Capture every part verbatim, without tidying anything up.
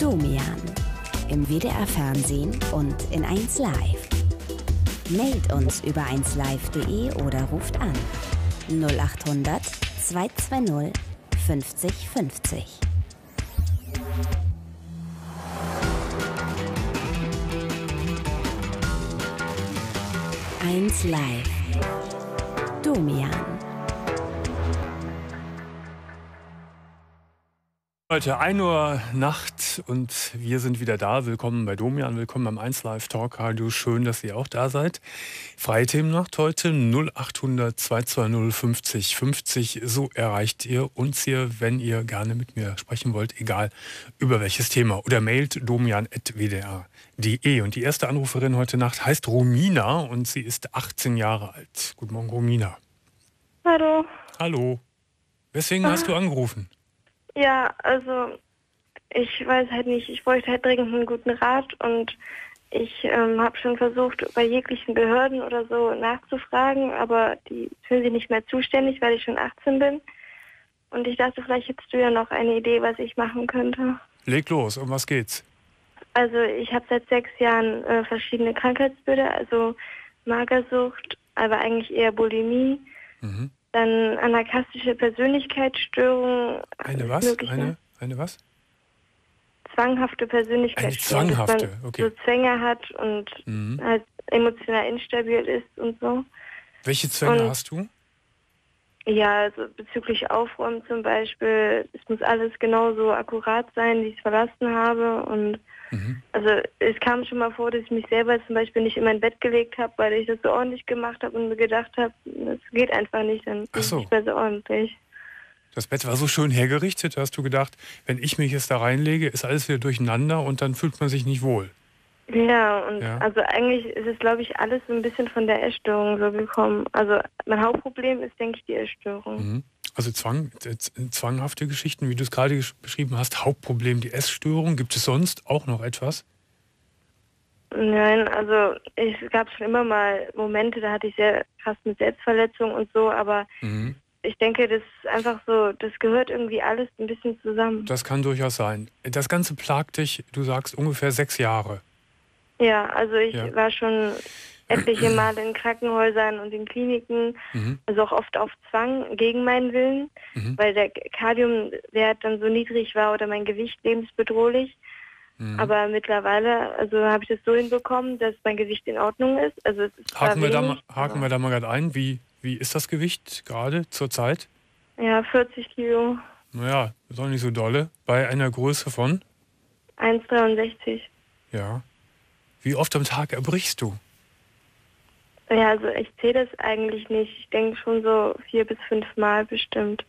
Domian. Im W D R Fernsehen und in eins Live. Mailt uns über eins live punkt de oder ruft an null acht hundert zweihundertzweißig fünfzig fünfzig. eins Live. Domian. Heute ein Uhr Nacht und wir sind wieder da. Willkommen bei Domian, willkommen beim eins Live Talk Radio. Schön, dass ihr auch da seid. Freie Themennacht heute null acht hundert zweihundertzweißig fünfzig fünfzig. So erreicht ihr uns hier, wenn ihr gerne mit mir sprechen wollt, egal über welches Thema. Oder mailt domian at w d r punkt de. Und die erste Anruferin heute Nacht heißt Romina und sie ist achtzehn Jahre alt. Guten Morgen, Romina. Hallo. Hallo. Weswegen hast du angerufen? Ja, also ich weiß halt nicht, ich bräuchte halt dringend einen guten Rat und ich ähm, habe schon versucht, bei jeglichen Behörden oder so nachzufragen, aber die fühlen sich nicht mehr zuständig, weil ich schon achtzehn bin. Und ich dachte, vielleicht hättest du ja noch eine Idee, was ich machen könnte. Leg los, um was geht's? Also ich habe seit sechs Jahren äh, verschiedene Krankheitsbilder, also Magersucht, aber eigentlich eher Bulimie. Mhm. Dann anarchastische Persönlichkeitsstörung. Eine was? Eine, eine was? Zwanghafte Persönlichkeitsstörung. Eine zwanghafte, dass man okay. so Zwänge hat und mhm. halt emotional instabil ist und so. Welche Zwänge und, hast du? Ja, also bezüglich Aufräumen zum Beispiel. Es muss alles genauso akkurat sein, wie ich es verlassen habe. Und mhm. also es kam schon mal vor, dass ich mich selber zum Beispiel nicht in mein Bett gelegt habe, weil ich das so ordentlich gemacht habe und mir gedacht habe, das geht einfach nicht, dann ist es nicht mehr so ordentlich. Das Bett war so schön hergerichtet, hast du gedacht, wenn ich mich jetzt da reinlege, ist alles wieder durcheinander und dann fühlt man sich nicht wohl. Ja, und ja. also eigentlich ist es, glaube ich, alles so ein bisschen von der Essstörung so gekommen. Also mein Hauptproblem ist, denke ich, die Essstörung. Mhm. Also Zwang, zwanghafte Geschichten, wie du es gerade beschrieben hast, Hauptproblem die Essstörung. Gibt es sonst auch noch etwas? Nein, also es gab schon immer mal Momente, da hatte ich sehr krass mit Selbstverletzung und so, aber mhm. ich denke, das ist einfach so, das gehört irgendwie alles ein bisschen zusammen. Das kann durchaus sein. Das Ganze plagt dich, du sagst, ungefähr sechs Jahre. Ja, also ich ja. war schon etliche Male in Krankenhäusern und in Kliniken, mhm. also auch oft auf Zwang, gegen meinen Willen, mhm. weil der Kaliumwert dann so niedrig war oder mein Gewicht lebensbedrohlich. Mhm. Aber mittlerweile, also habe ich das so hinbekommen, dass mein Gewicht in Ordnung ist. Also es ist haken wir, wenig, da mal, haken wir da mal gerade ein, wie, wie ist das Gewicht gerade zur Zeit? Ja, vierzig Kilo. Naja, ist auch nicht so dolle. Bei einer Größe von? eins Komma dreiundsechzig. Ja. Wie oft am Tag erbrichst du? Ja, also ich zähle das eigentlich nicht. Ich denke schon so vier bis fünf Mal bestimmt.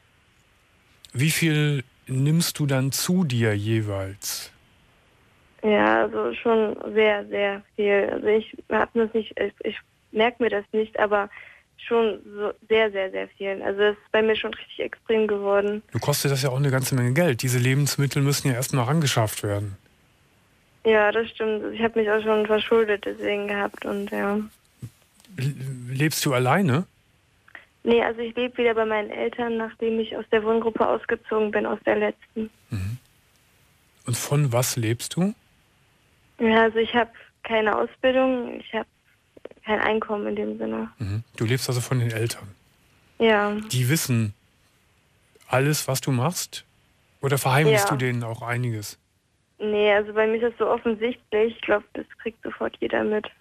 Wie viel nimmst du dann zu dir jeweils? Ja, also schon sehr, sehr viel. Also ich habe das nicht, ich, ich merke mir das nicht, aber schon so sehr, sehr, sehr viel. Also es ist bei mir schon richtig extrem geworden. Du kostet das ja auch eine ganze Menge Geld. Diese Lebensmittel müssen ja erstmal rangeschafft werden. Ja, das stimmt. Ich habe mich auch schon verschuldet deswegen gehabt und ja. Lebst du alleine? Nee, also ich lebe wieder bei meinen Eltern, nachdem ich aus der Wohngruppe ausgezogen bin, aus der letzten. Mhm. Und von was lebst du? Ja, also ich habe keine Ausbildung, ich habe kein Einkommen in dem Sinne. Mhm. Du lebst also von den Eltern? Ja. Die wissen alles, was du machst? Oder verheimlichst ja. du denen auch einiges? Nee, also bei mir ist das so offensichtlich. Ich glaube, das kriegt sofort jeder mit.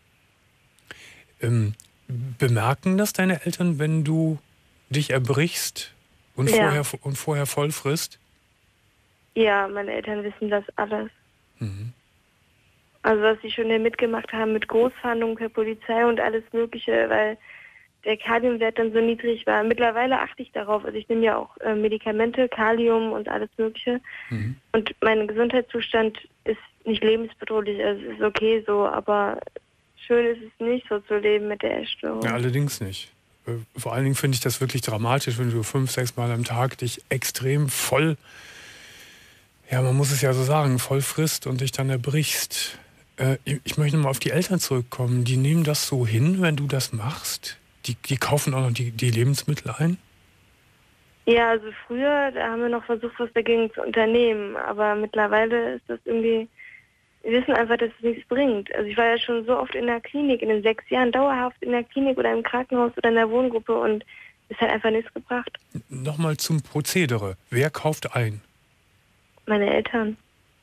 Ähm, bemerken das deine Eltern, wenn du dich erbrichst und, ja. vorher, und vorher voll frisst? Ja, meine Eltern wissen das alles. Mhm. Also was sie schon mitgemacht haben mit Großfahndungen per Polizei und alles Mögliche, weil der Kaliumwert dann so niedrig war. Mittlerweile achte ich darauf. Also ich nehme ja auch äh, Medikamente, Kalium und alles Mögliche. Mhm. Und mein Gesundheitszustand ist nicht lebensbedrohlich. Also es ist okay so, aber schön ist es nicht, so zu leben mit der Essstörung. Ja, allerdings nicht. Vor allen Dingen finde ich das wirklich dramatisch, wenn du fünf, sechs Mal am Tag dich extrem voll, ja, man muss es ja so sagen, voll frisst und dich dann erbrichst. Äh, ich möchte mal auf die Eltern zurückkommen. Die nehmen das so hin, wenn du das machst? Die, die kaufen auch noch die, die Lebensmittel ein? Ja, also früher, da haben wir noch versucht, was dagegen zu unternehmen. Aber mittlerweile ist das irgendwie, wir wissen einfach, dass es nichts bringt. Also ich war ja schon so oft in der Klinik, in den sechs Jahren dauerhaft in der Klinik oder im Krankenhaus oder in der Wohngruppe und es hat einfach nichts gebracht. Nochmal zum Prozedere. Wer kauft ein? Meine Eltern.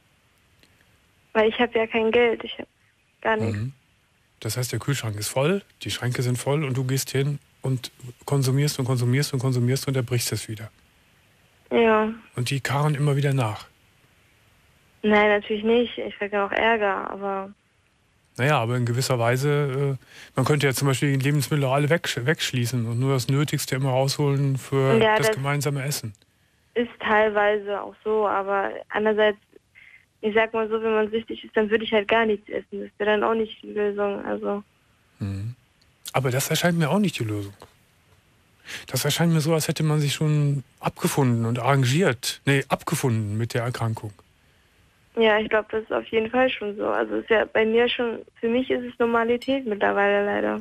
Weil ich habe ja kein Geld, ich habe gar nichts. Mhm. Das heißt, der Kühlschrank ist voll, die Schränke sind voll und du gehst hin und konsumierst und konsumierst und konsumierst und erbrichst es wieder. Ja. Und die karren immer wieder nach. Nein, natürlich nicht. Ich kriege auch Ärger, aber... Naja, aber in gewisser Weise, äh, man könnte ja zum Beispiel die Lebensmittel alle wegsch wegschließen und nur das Nötigste immer rausholen für Ja, das, das gemeinsame Essen. Ist teilweise auch so, aber andererseits, ich sag mal so, wenn man süchtig ist, dann würde ich halt gar nichts essen. Das wäre dann auch nicht die Lösung, also... Mhm. Aber das erscheint mir auch nicht die Lösung. Das erscheint mir so, als hätte man sich schon abgefunden und arrangiert. Nee, abgefunden mit der Erkrankung. Ja, ich glaube, das ist auf jeden Fall schon so. Also es ist ja bei mir schon, für mich ist es Normalität mittlerweile leider.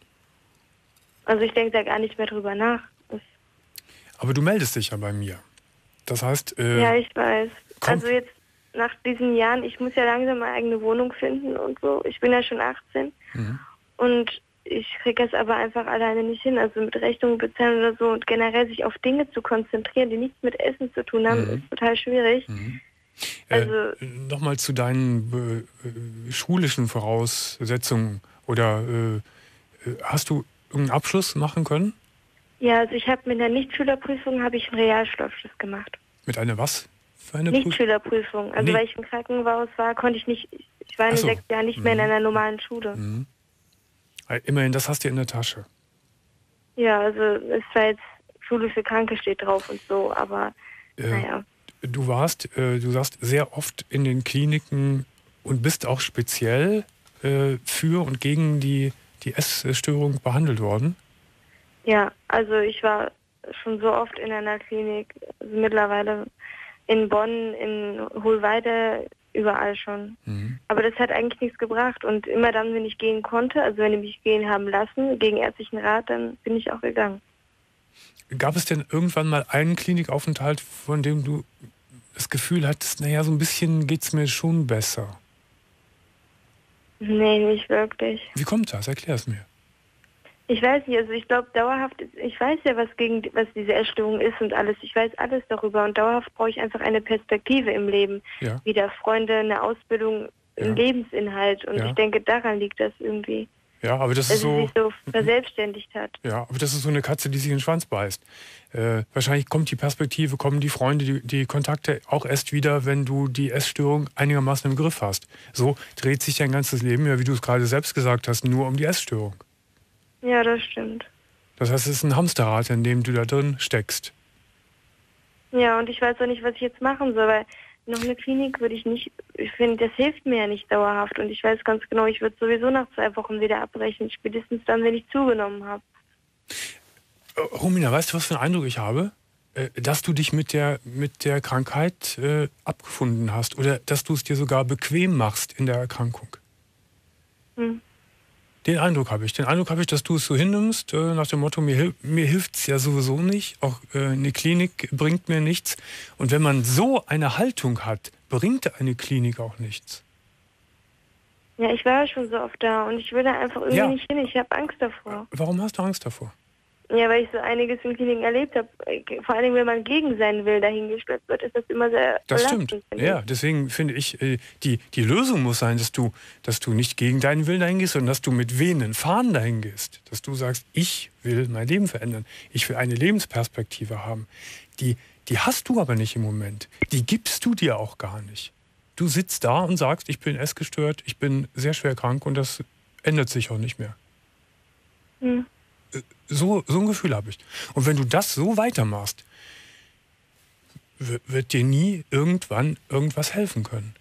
Also ich denke da gar nicht mehr drüber nach. Das Aber du meldest dich ja bei mir. Das heißt... Äh, ja, ich weiß. Kommt. Also jetzt nach diesen Jahren, ich muss ja langsam meine eigene Wohnung finden und so. Ich bin ja schon achtzehn. Mhm. Und ich kriege es aber einfach alleine nicht hin. Also mit Rechnungen bezahlen oder so und generell sich auf Dinge zu konzentrieren, die nichts mit Essen zu tun haben, Mhm. ist total schwierig. Mhm. Also, äh, Nochmal zu deinen äh, schulischen Voraussetzungen. Oder äh, hast du irgendeinen Abschluss machen können? ja, also ich habe mit der Nichtschülerprüfung habe ich einen Realschulabschluss gemacht. Mit einer was? Für eine Prüfung? Nichtschülerprüfung. Also Nee. weil ich im Krankenhaus war, konnte ich nicht, ich war in Ach den so. sechs Jahren nicht mehr in Mhm. einer normalen Schule. Mhm. Immerhin, das hast du in der Tasche. Ja, also es war jetzt Schule für Kranke steht drauf und so, aber Äh, naja. Du warst, äh, du sagst, sehr oft in den Kliniken und bist auch speziell äh, für und gegen die, die Essstörung behandelt worden. Ja, also ich war schon so oft in einer Klinik, also mittlerweile in Bonn, in Hohlweide, überall schon. Mhm. Aber das hat eigentlich nichts gebracht und immer dann, wenn ich gehen konnte, also wenn die mich gehen haben lassen, gegen ärztlichen Rat, dann bin ich auch gegangen. Gab es denn irgendwann mal einen Klinikaufenthalt, von dem du das Gefühl hattest, naja, so ein bisschen geht's mir schon besser? Nee, nicht wirklich. Wie kommt das? Erklär es mir. Ich weiß nicht, also ich glaube dauerhaft, ich weiß ja, was gegen was diese Essstörung ist und alles. Ich weiß alles darüber und dauerhaft brauche ich einfach eine Perspektive im Leben. Ja. Wieder Freunde, eine Ausbildung, Ja. einen Lebensinhalt. Und Ja. ich denke, daran liegt das irgendwie. Ja, aber das Dass ist sie so. sich so verselbstständigt hat. Ja, aber das ist so eine Katze, die sich in den Schwanz beißt. Äh, wahrscheinlich kommt die Perspektive, kommen die Freunde, die, die Kontakte auch erst wieder, wenn du die Essstörung einigermaßen im Griff hast. So dreht sich dein ganzes Leben, ja, wie du es gerade selbst gesagt hast, nur um die Essstörung. Ja, das stimmt. Das heißt, es ist ein Hamsterrad, in dem du da drin steckst. Ja, und ich weiß auch nicht, was ich jetzt machen soll, weil noch eine Klinik würde ich nicht, ich finde, das hilft mir ja nicht dauerhaft. Und ich weiß ganz genau, ich würde sowieso nach zwei Wochen wieder abbrechen, spätestens dann, wenn ich zugenommen habe. Äh, Romina, weißt du, was für einen Eindruck ich habe? Äh, dass du dich mit der, mit der Krankheit äh, abgefunden hast oder dass du es dir sogar bequem machst in der Erkrankung. Hm. Den Eindruck habe ich. Den Eindruck habe ich, dass du es so hinnimmst, äh, nach dem Motto, mir, hil mir hilft es ja sowieso nicht, auch äh, eine Klinik bringt mir nichts. Und wenn man so eine Haltung hat, bringt eine Klinik auch nichts. Ja, ich war ja schon so oft da und ich will da einfach irgendwie Ja. nicht hin. Ich habe Angst davor. Warum hast du Angst davor? Ja, weil ich so einiges in Kliniken erlebt habe. Vor allem, wenn man gegen sein Will dahingestellt wird, ist das immer sehr Das belastend, stimmt. finde Ja, deswegen finde ich, äh, die, die Lösung muss sein, dass du, dass du nicht gegen deinen Willen dahin gehst, sondern dass du mit wehenden Fahnen dahin gehst. Dass du sagst, ich will mein Leben verändern. Ich will eine Lebensperspektive haben. Die, die hast du aber nicht im Moment. Die gibst du dir auch gar nicht. Du sitzt da und sagst, ich bin essgestört, ich bin sehr schwer krank und das ändert sich auch nicht mehr. ich. Hm. So, so ein Gefühl habe ich. Und wenn du das so weitermachst, w- wird dir nie irgendwann irgendwas helfen können.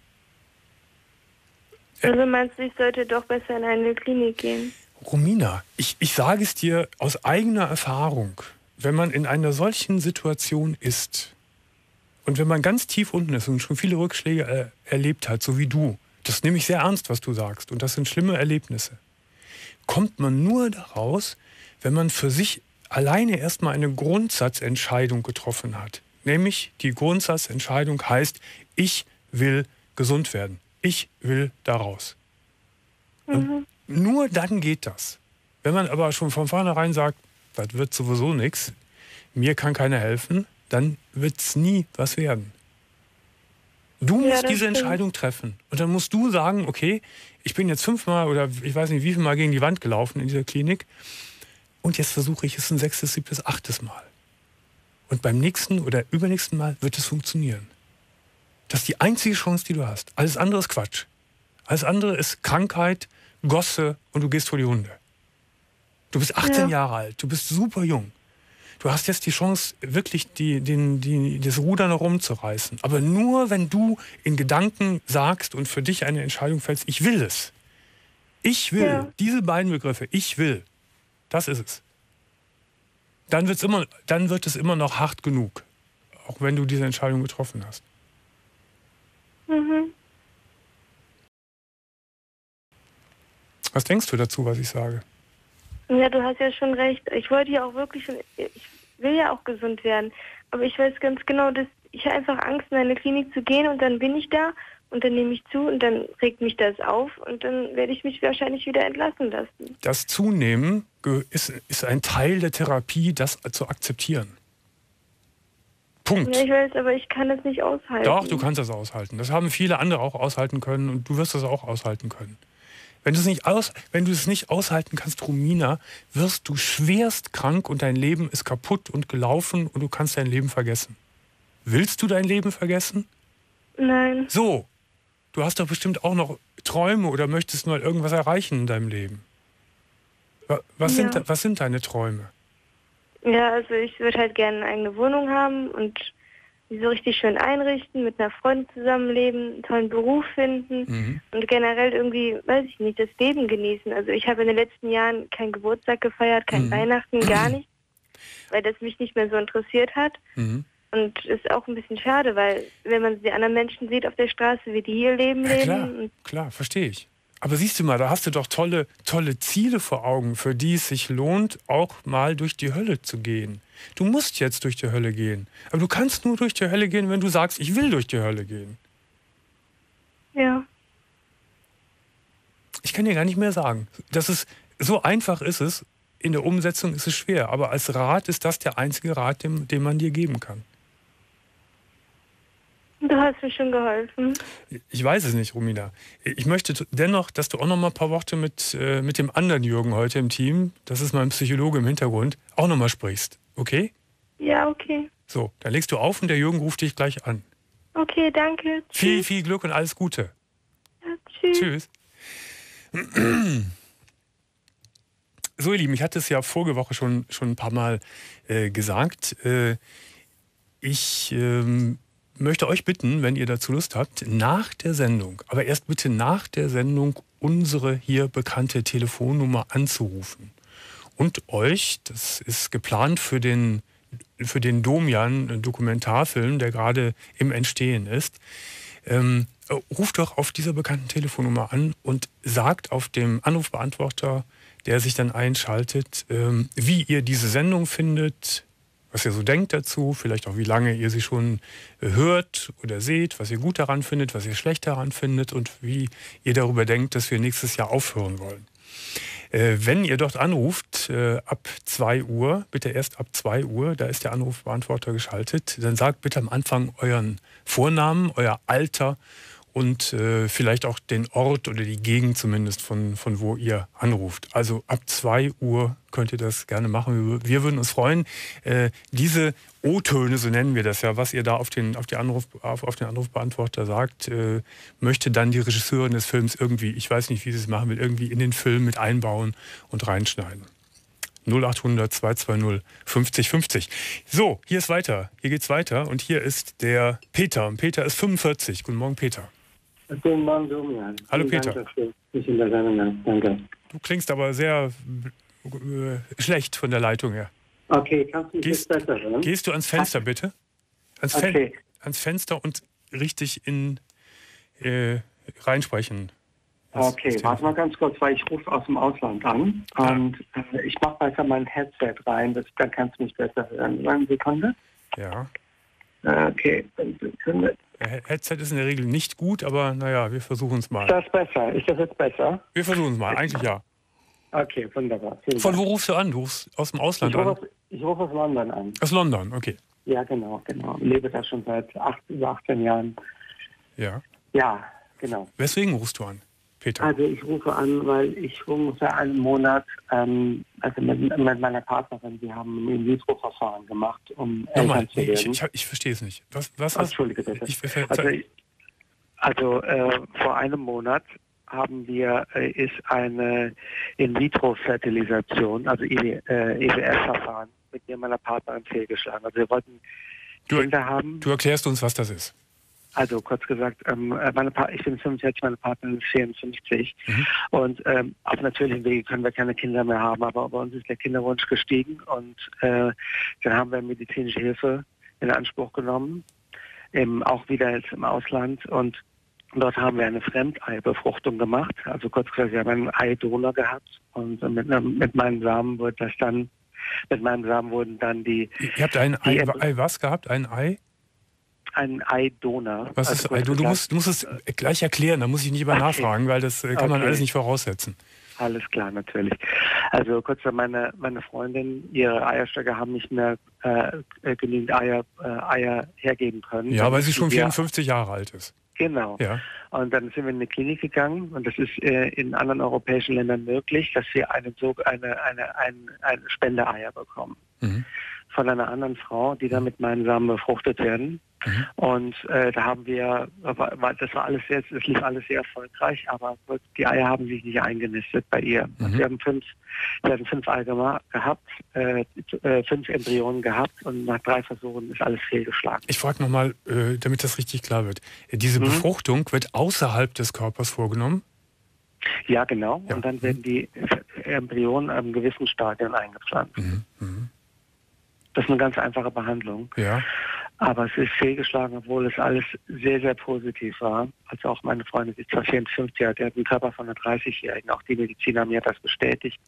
Also meinst du, ich sollte doch besser in eine Klinik gehen? Romina, ich, ich sage es dir aus eigener Erfahrung, wenn man in einer solchen Situation ist und wenn man ganz tief unten ist und schon viele Rückschläge äh, erlebt hat, so wie du, das nehme ich sehr ernst, was du sagst, und das sind schlimme Erlebnisse, kommt man nur daraus, wenn man für sich alleine erstmal eine Grundsatzentscheidung getroffen hat. Nämlich die Grundsatzentscheidung heißt, ich will gesund werden. Ich will da raus. Und nur dann geht das. Wenn man aber schon von vornherein sagt, das wird sowieso nichts, mir kann keiner helfen, dann wird es nie was werden. Du Ja, musst das diese stimmt. Entscheidung treffen. Und dann musst du sagen, okay, ich bin jetzt fünfmal oder ich weiß nicht wie viel Mal gegen die Wand gelaufen in dieser Klinik und jetzt versuche ich es ein sechstes, siebtes, achtes Mal. Und beim nächsten oder übernächsten Mal wird es funktionieren. Das ist die einzige Chance, die du hast. Alles andere ist Quatsch. Alles andere ist Krankheit, Gosse und du gehst vor die Hunde. Du bist achtzehn Ja. Jahre alt, du bist super jung. Du hast jetzt die Chance, wirklich die, den, die, das Ruder noch rumzureißen. Aber nur, wenn du in Gedanken sagst und für dich eine Entscheidung fällst, ich will es. Ich will. Ja. Diese beiden Begriffe, ich will. Das ist es. Dann, wird's immer, dann wird es immer noch hart genug. Auch wenn du diese Entscheidung getroffen hast. Mhm. Was denkst du dazu, was ich sage? Ja, du hast ja schon recht. Ich wollte ja auch wirklich schon, ich will ja auch gesund werden. Aber ich weiß ganz genau, dass ich habe einfach Angst, in eine Klinik zu gehen und dann bin ich da und dann nehme ich zu und dann regt mich das auf und dann werde ich mich wahrscheinlich wieder entlassen lassen. Das Zunehmen ge- ist, ist ein Teil der Therapie, das zu akzeptieren. Punkt. Ja, ich weiß, aber ich kann das nicht aushalten. Doch, du kannst das aushalten. Das haben viele andere auch aushalten können und du wirst das auch aushalten können. Wenn du es nicht, aus, wenn du es nicht aushalten kannst, Romina, wirst du schwerst krank und dein Leben ist kaputt und gelaufen und du kannst dein Leben vergessen. Willst du dein Leben vergessen? Nein. So, du hast doch bestimmt auch noch Träume oder möchtest mal irgendwas erreichen in deinem Leben. Wa- Was, Ja. sind, was sind deine Träume? Ja, also ich würde halt gerne eine eigene Wohnung haben und die so richtig schön einrichten, mit einer Freundin zusammenleben, einen tollen Beruf finden Mhm. und generell irgendwie, weiß ich nicht, das Leben genießen. Also ich habe in den letzten Jahren keinen Geburtstag gefeiert, kein Mhm. Weihnachten, gar nicht, weil das mich nicht mehr so interessiert hat. Mhm. Und ist auch ein bisschen schade, weil wenn man die anderen Menschen sieht auf der Straße, wie die ihr Leben Ja, klar, leben. Und klar, verstehe ich. Aber siehst du mal, da hast du doch tolle, tolle Ziele vor Augen, für die es sich lohnt, auch mal durch die Hölle zu gehen. Du musst jetzt durch die Hölle gehen. Aber du kannst nur durch die Hölle gehen, wenn du sagst, ich will durch die Hölle gehen. ja, Ich kann dir gar nicht mehr sagen. Das ist, so einfach ist es, in der Umsetzung ist es schwer. Aber als Rat ist das der einzige Rat, den, den man dir geben kann. du hast mir schon geholfen. Ich weiß es nicht, Romina. Ich möchte t- dennoch, dass du auch noch mal ein paar Worte mit, äh, mit dem anderen Jürgen heute im Team, das ist mein Psychologe im Hintergrund, auch noch mal sprichst. Okay? Ja, okay. So, dann legst du auf und der Jürgen ruft dich gleich an. Okay, danke. Viel, Tschüss. viel Glück und alles Gute. Ja, tschüss. Tschüss. So, ihr Lieben, ich hatte es ja vorige Woche schon, schon ein paar Mal äh, gesagt. Äh, ich ähm, möchte euch bitten, wenn ihr dazu Lust habt, nach der Sendung, aber erst bitte nach der Sendung, unsere hier bekannte Telefonnummer anzurufen. Und euch, das ist geplant für den, für den Domian-Dokumentarfilm, der gerade im Entstehen ist, ähm, ruft doch auf dieser bekannten Telefonnummer an und sagt auf dem Anrufbeantworter, der sich dann einschaltet, ähm, wie ihr diese Sendung findet, was ihr so denkt dazu, vielleicht auch wie lange ihr sie schon äh, hört oder seht, was ihr gut daran findet, was ihr schlecht daran findet und wie ihr darüber denkt, dass wir nächstes Jahr aufhören wollen. Äh, wenn ihr dort anruft, äh, ab zwei Uhr, bitte erst ab zwei Uhr, da ist der Anrufbeantworter geschaltet, dann sagt bitte am Anfang euren Vornamen, euer Alter und äh, vielleicht auch den Ort oder die Gegend zumindest, von, von wo ihr anruft. Also ab zwei Uhr könnt ihr das gerne machen. Wir, wir würden uns freuen. Äh, diese O-Töne, so nennen wir das ja, was ihr da auf den, auf die Anruf, auf, auf den Anrufbeantworter sagt, äh, möchte dann die Regisseurin des Films irgendwie, ich weiß nicht, wie sie es machen will, irgendwie in den Film mit einbauen und reinschneiden. null acht hundert zwei zwei null fünfzig fünfzig. So, hier ist weiter. Hier geht's weiter. Und hier ist der Peter. Peter ist fünfundvierzig. Guten Morgen, Peter. Guten Morgen, Domian. Hallo, Vielen Peter. Dank, dass du mich in der Sendung hast. Danke. Du klingst aber sehr äh, schlecht von der Leitung her. Okay, kannst du mich Gehst- jetzt besser hören? Gehst du ans Fenster, bitte? Ans, Fen Okay. ans Fenster und richtig in äh, reinsprechen. Das Okay, ist warte mal ganz kurz, weil ich rufe aus dem Ausland an und äh, ich mache besser mein Headset rein, das, dann kannst du mich besser hören. Eine Sekunde. Ja. Äh, Okay, eine Sekunde. Der Headset ist in der Regel nicht gut, aber naja, wir versuchen es mal. Ist das besser? Ist das jetzt besser? Wir versuchen es mal, eigentlich ja. Okay, wunderbar. Vielen Von wo Dank. rufst du an? Du rufst aus dem Ausland Ich rufe an? aus, ich rufe aus London an. Aus London, okay. Ja, genau, genau. Ich lebe da schon seit acht, über achtzehn Jahren. Ja. Ja, genau. Weswegen rufst du an, Peter? Also ich rufe an, weil ich ungefähr einen Monat, ähm, also mit, mit meiner Partnerin, wir haben ein In-vitro-Verfahren gemacht, um Nochmal, Eltern zu nee, ich, werden. ich, ich verstehe es nicht. Was, was Oh, hast Entschuldige bitte. Ich, ich, Also, ich- also äh, vor einem Monat haben wir, äh, ist eine In-vitro-Fertilisation, also I W, äh, I W F-Verfahren mit mir und meiner Partnerin fehlgeschlagen. Also wir wollten Du- Kinder haben. du erklärst uns, was das ist. Also kurz gesagt, ähm, meine pa ich bin fünfundvierzig, meine Partnerin ist vierundfünfzig. Mhm. Und ähm, auf natürlichen Wege können wir keine Kinder mehr haben, aber bei uns ist der Kinderwunsch gestiegen und äh, dann haben wir medizinische Hilfe in Anspruch genommen, eben auch wieder jetzt im Ausland, und dort haben wir eine Fremdeibefruchtung gemacht. Also kurz gesagt, wir haben einen Eidonor gehabt und mit, mit meinem Samen wurde das dann, mit meinem Samen wurden dann die, Ihr habt ein Die Ei, Embry- Ei was gehabt? Ein Ei? ein Eidonor. Was Also ist kurz Ei? Du, du, gesagt, musst, du musst es gleich erklären, da muss ich nicht immer Okay. nachfragen, weil das äh, kann man Okay. alles nicht voraussetzen. Alles klar, natürlich. Also kurz gesagt, meine, meine Freundin, ihre Eierstöcke haben nicht mehr äh, äh, genügend Eier, äh, Eier hergeben können. Ja, Dann weil sie müssen schon wir- vierundfünfzig Jahre alt ist. Genau. Ja. Und dann sind wir in eine Klinik gegangen und das ist äh, in anderen europäischen Ländern möglich, dass wir eine, so, eine, eine, eine, eine Spendeeier bekommen. Mhm. Von einer anderen Frau, die dann mit meinen Samen befruchtet werden. Mhm. Und äh, da haben wir, war- das war alles sehr, es lief alles sehr erfolgreich, aber die Eier haben sich nicht eingenistet bei ihr. Mhm. Wir haben fünf, wir hatten fünf Eier gema- gehabt, äh, äh, fünf Embryonen gehabt und nach drei Versuchen ist alles fehlgeschlagen. Ich frage nochmal, äh, damit das richtig klar wird. Diese Mhm. Befruchtung wird außerhalb des Körpers vorgenommen? Ja, genau. Ja. Und dann werden die Embryonen an gewissen Stadien eingepflanzt. Mhm. Mhm. Das ist eine ganz einfache Behandlung. Ja. Aber es ist fehlgeschlagen, obwohl es alles sehr, sehr positiv war. Also auch meine Freundin, die ist zwar vierundfünfzig, die hat einen Körper von einer dreißigjährigen. Auch die Mediziner haben mir das bestätigt.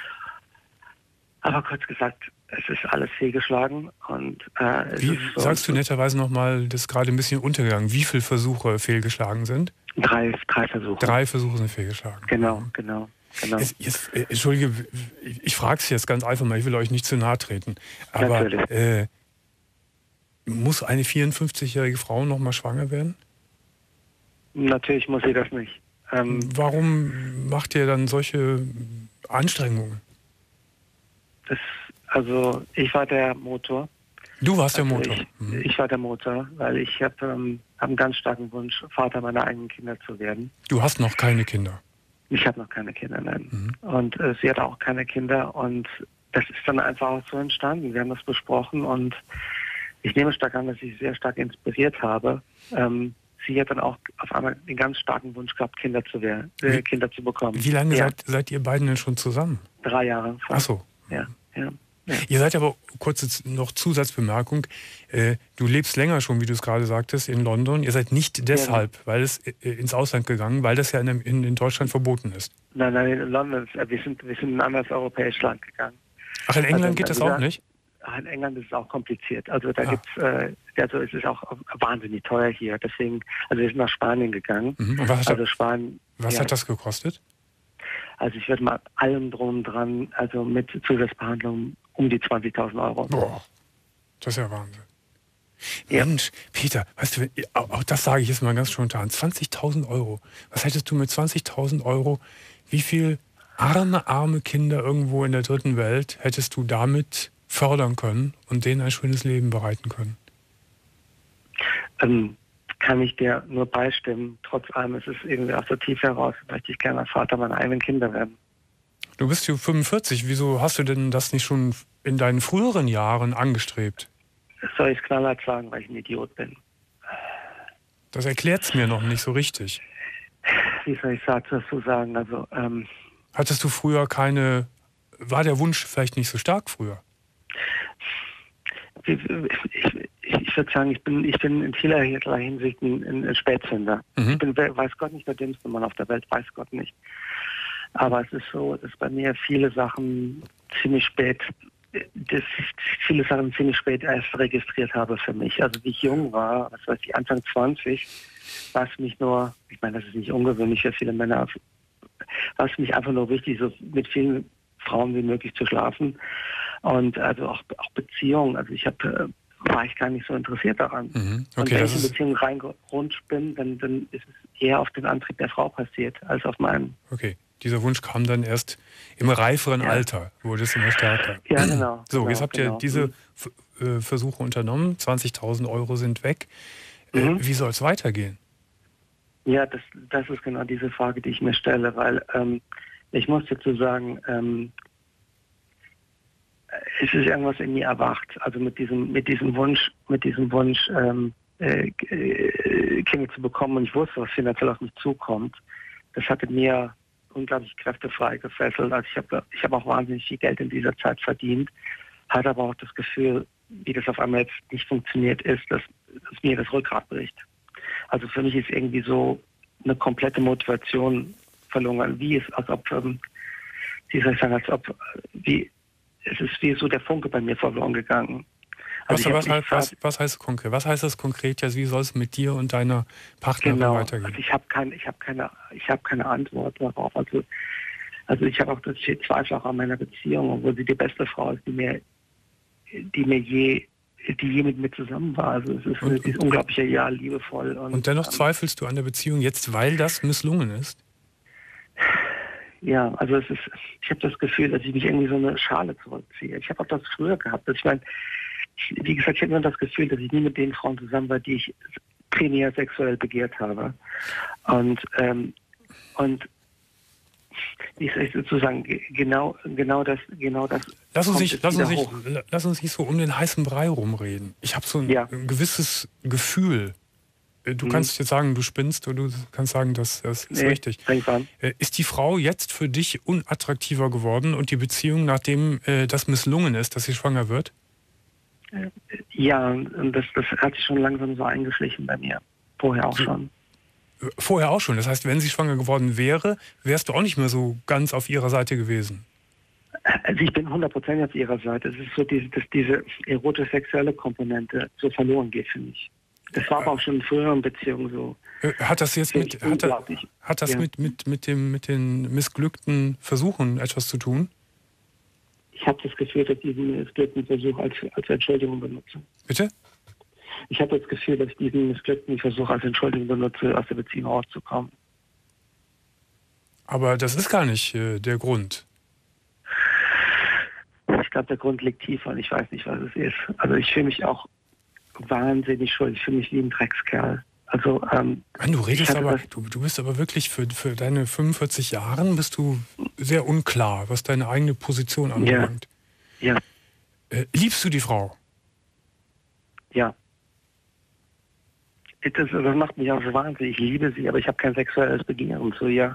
Aber kurz gesagt, es ist alles fehlgeschlagen. Und, äh, es Wie ist so sagst du netterweise nochmal, das ist gerade ein bisschen untergegangen, wie viele Versuche fehlgeschlagen sind? Drei, drei Versuche. Drei Versuche sind fehlgeschlagen. Genau, genau, genau. Jetzt, jetzt, äh, Entschuldige, ich, ich frage es jetzt ganz einfach mal, ich will euch nicht zu nahe treten. Aber Natürlich. äh, muss eine vierundfünfzigjährige Frau nochmal schwanger werden? Natürlich muss sie das nicht. Ähm, Warum macht ihr dann solche Anstrengungen? das, also ich war der Motor. Du warst der Also Motor. Ich, Mhm. ich war der Motor, weil ich habe ähm, hab einen ganz starken Wunsch, Vater meiner eigenen Kinder zu werden. Du hast noch keine Kinder. Ich habe noch keine Kinder, nein. Mhm. Und äh, sie hat auch keine Kinder und das ist dann einfach auch so entstanden. Wir haben das besprochen und ich nehme stark an, dass ich sie sehr stark inspiriert habe. Ähm, sie hat dann auch auf einmal den ganz starken Wunsch gehabt, Kinder zu werden, äh, Wie- Kinder zu bekommen. Wie lange ja, seid, seid ihr beiden denn schon zusammen? Drei Jahre. Ach so. Ja, ja. ja. Ihr seid aber, kurze noch Zusatzbemerkung, äh, du lebst länger schon, wie du es gerade sagtest, in London. Ihr seid nicht deshalb, weil es äh, ins Ausland gegangen, weil das ja in, in, in Deutschland verboten ist. Nein, nein, in London, äh, wir sind, wir sind in ein anderes europäisches Land gegangen. Ach, in England Also, geht das wie auch gesagt, nicht? Ach, in England ist es auch kompliziert. Also da Ah. gibt's, äh, also es ist auch wahnsinnig teuer hier. Deswegen, also wir sind nach Spanien gegangen. Mhm. Und was, hat, Also Spanien. was ja, hat das gekostet? Also ich würde mal allem drum dran, also mit Zusatzbehandlung um die zwanzigtausend Euro. Boah, das ist ja Wahnsinn. Ja. Mensch, Peter, weißt du, auch auch das sage ich jetzt mal ganz spontan, zwanzigtausend Euro. Was hättest du mit zwanzigtausend Euro, wie viel arme, arme Kinder irgendwo in der dritten Welt hättest du damit fördern können und denen ein schönes Leben bereiten können? Ähm, kann ich dir nur beistimmen. Trotz allem ist es irgendwie aus der Tiefe heraus, möchte ich gerne Vater meiner eigenen Kinder werden. Du bist ja fünfundvierzig, wieso hast du denn das nicht schon in deinen früheren Jahren angestrebt? Das soll ich knallhart sagen, weil ich ein Idiot bin. Das erklärt es mir noch nicht so richtig. Wie soll ich dazu sagen? Also, ähm, Hattest du früher keine, war der Wunsch vielleicht nicht so stark früher? ich, ich, ich würde würde sagen, ich bin, ich bin in vielerlei Hinsicht ein, ein Spätzünder. Mhm. Ich bin, weiß Gott nicht, der dümmste Mann auf der Welt, weiß Gott nicht. Aber es ist so, dass bei mir viele Sachen ziemlich spät, dass ich viele Sachen ziemlich spät erst registriert habe für mich. Also wie ich jung war, was weiß ich, Anfang zwanzig, war es nicht nur, ich meine, das ist nicht ungewöhnlich für viele Männer, war es mich einfach nur wichtig, so mit vielen Frauen wie möglich zu schlafen. Und also auch, auch Beziehungen, also ich habe, war ich gar nicht so interessiert daran. Mhm. Okay, und wenn das ich in ist Beziehungen reingerutscht bin, dann, dann ist es eher auf den Antrieb der Frau passiert, als auf meinen. Okay, dieser Wunsch kam dann erst im reiferen Ja. Alter, wurde es immer stärker. Ja, genau. So, genau, jetzt habt genau. ihr diese F äh, Versuche unternommen, zwanzigtausend Euro sind weg. Äh, Mhm. Wie soll es weitergehen? Ja, das, das ist genau diese Frage, die ich mir stelle, weil ähm, ich muss dazu sagen, ähm, es ist irgendwas in mir erwacht. Also mit diesem, mit diesem Wunsch, mit diesem Wunsch, ähm, äh, äh, Kinder zu bekommen, und ich wusste, was finanziell auf mich zukommt. Das hatte mir unglaublich Kräfte freigefesselt. Also ich habe ich habe auch wahnsinnig viel Geld in dieser Zeit verdient, hatte aber auch das Gefühl, wie das auf einmal jetzt nicht funktioniert ist, dass, dass mir das Rückgrat bricht. Also für mich ist irgendwie so eine komplette Motivation verloren, wie es, als ob, ähm, wie soll ich sagen, als ob, wie, es ist wie so der Funke bei mir verloren gegangen. Was, Also was, ich hab, ich was, was heißt konkret? Was heißt das konkret? Ja, wie soll es mit dir und deiner Partnerin genau, weitergehen? also ich habe kein, ich habe keine, ich habe keine Antwort darauf. Also, also ich habe auch das Zweifel auch an meiner Beziehung, obwohl sie die beste Frau ist, die mir, die mir je, die je mit mir zusammen war. Also es ist, Und- die ist unglaublich ja liebevoll. Und, Und dennoch ähm, zweifelst du an der Beziehung jetzt, weil das misslungen ist? Ja, also es ist, ich habe das Gefühl, dass ich mich irgendwie so eine Schale zurückziehe. Ich habe auch das früher gehabt. Also ich meine, wie gesagt, ich habe immer das Gefühl, dass ich nie mit den Frauen zusammen war, die ich primär sexuell begehrt habe. Und, ähm, und wie soll ich sozusagen, genau, genau das, genau das. Lass uns, kommt nicht, jetzt lass, uns wieder nicht, hoch. lass uns nicht so um den heißen Brei rumreden. Ich habe so ein, Ja. ein gewisses Gefühl. Äh, Du Mhm. kannst jetzt sagen, du spinnst, oder du kannst sagen, das, das ist Nee, richtig. fängt an. Äh, Ist die Frau jetzt für dich unattraktiver geworden und die Beziehung, nachdem äh, das misslungen ist, dass sie schwanger wird? Ja, und das, das hat sich schon langsam so eingeschlichen bei mir. Vorher auch So. schon. Äh, Vorher auch schon. Das heißt, wenn sie schwanger geworden wäre, wärst du auch nicht mehr so ganz auf ihrer Seite gewesen. Also ich bin hundert Prozent auf ihrer Seite. Es ist so, diese, dass diese erotisch-sexuelle Komponente so verloren geht für mich. Das war aber auch schon in früheren Beziehungen so. Äh, Hat das jetzt mit, hat, da- Unglaublich. hat das Ja. mit, mit, mit, dem, mit den missglückten Versuchen etwas zu tun? Ich habe das Gefühl, dass ich diesen missglückten Versuch als, als Entschuldigung benutze. Bitte? Ich habe das Gefühl, dass ich diesen missglückten Versuch als Entschuldigung benutze, aus der Beziehung rauszukommen. Aber das ist gar nicht äh, der Grund. Ich glaube, der Grund liegt tiefer und ich weiß nicht, was es ist. Also ich fühle mich auch wahnsinnig schuld. Ich fühle mich wie ein Dreckskerl. Also, ähm, Mann, du redest ich hatte aber, das- du, du bist aber wirklich für, für deine fünfundvierzig Jahren bist du sehr unklar, was deine eigene Position anbelangt. ja, Äh, liebst du die Frau? ja. Das, das macht mich auch so wahnsinnig. Ich liebe sie, aber ich habe kein sexuelles Begehren zu ihr.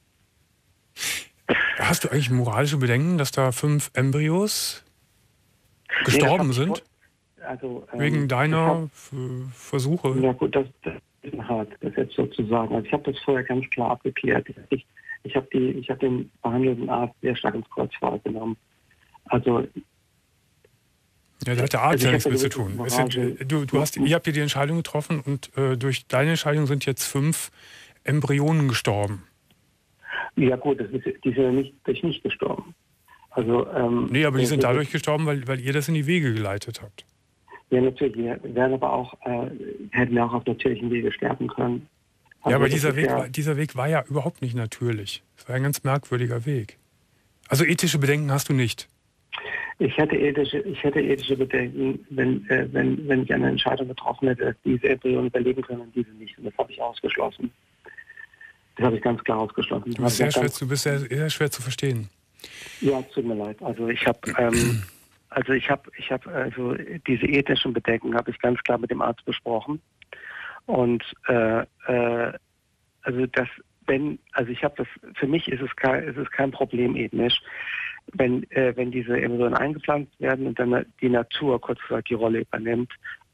Hast du eigentlich moralische Bedenken, dass da fünf Embryos Nee, gestorben das hab ich sind? vor- Also, ähm, Wegen ich deiner hab- F- Versuche? Ja gut, das, das ist hart, das jetzt sozusagen. Also ich habe das vorher ganz klar abgeklärt. Ich, ich habe die, ich habe den behandelnden Arzt sehr stark ins Kreuzfeuer genommen. Also Ja, da hat der Arzt Also ja ich nichts hab mit zu eine tun. gewisse Es sind, Moral- äh, du, du hast, ihr habt ja die Entscheidung getroffen und äh, durch deine Entscheidung sind jetzt fünf Embryonen gestorben. ja gut, das ist, die sind ja nicht durch mich gestorben. Also ähm, Nee, aber die das sind ist- dadurch gestorben, weil, weil ihr das in die Wege geleitet habt. Ja natürlich, wir werden aber auch äh, hätten wir auch auf natürlichen Wege sterben können. Also Ja, aber das dieser ist Weg, ja, war, dieser Weg war ja überhaupt nicht natürlich. Es war ein ganz merkwürdiger Weg. Also ethische Bedenken hast du nicht. Ich hätte ethische, ich hätte ethische Bedenken, wenn, äh, wenn, wenn ich eine Entscheidung getroffen hätte, dass diese Embryonen überleben können und diese nicht. Und das habe ich ausgeschlossen. Das habe ich ganz klar ausgeschlossen. Du bist Also sehr ich schwer, hab zu- du bist sehr, sehr schwer zu verstehen. ganz, ja, tut mir leid. Also ich habe, ähm, also ich habe, ich habe, also diese ethischen Bedenken habe ich ganz klar mit dem Arzt besprochen. Und äh, äh, also das, wenn, also ich habe das, für mich ist es kein, ist es kein Problem ethnisch, wenn, äh, wenn diese Embryonen eingepflanzt werden und dann die Natur kurz gesagt die Rolle übernimmt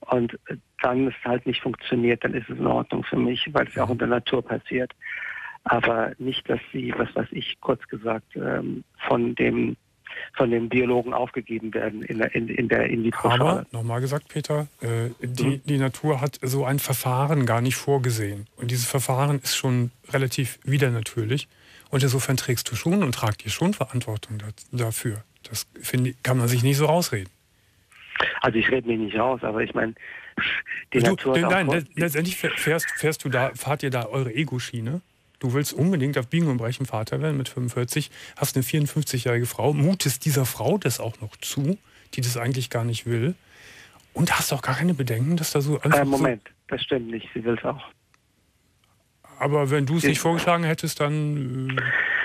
und dann es halt nicht funktioniert, dann ist es in Ordnung für mich, weil es ja auch in der Natur passiert. Aber nicht, dass sie, was weiß ich, kurz gesagt, ähm, von dem von den Biologen aufgegeben werden in der, in, in der In-vitro-Phase. Aber, nochmal gesagt, Peter, äh, die, mhm. die Natur hat so ein Verfahren gar nicht vorgesehen. Und dieses Verfahren ist schon relativ widernatürlich. Und insofern trägst du schon und tragt dir schon Verantwortung da, dafür. Das finde, kann man sich nicht so rausreden. Also ich rede mich nicht raus, aber ich meine, die du, Natur... Nein, nein letztendlich fährst, fährst du da, fahrt ihr da eure Ego-Schiene. Du willst unbedingt auf Biegen und Brechen Vater werden mit fünfundvierzig, hast eine vierundfünfzigjährige Frau, mutest dieser Frau das auch noch zu, die das eigentlich gar nicht will, und hast auch gar keine Bedenken, dass da so... Äh, Moment, so das stimmt nicht, sie will es auch. Aber wenn du es nicht vorgeschlagen hättest, dann...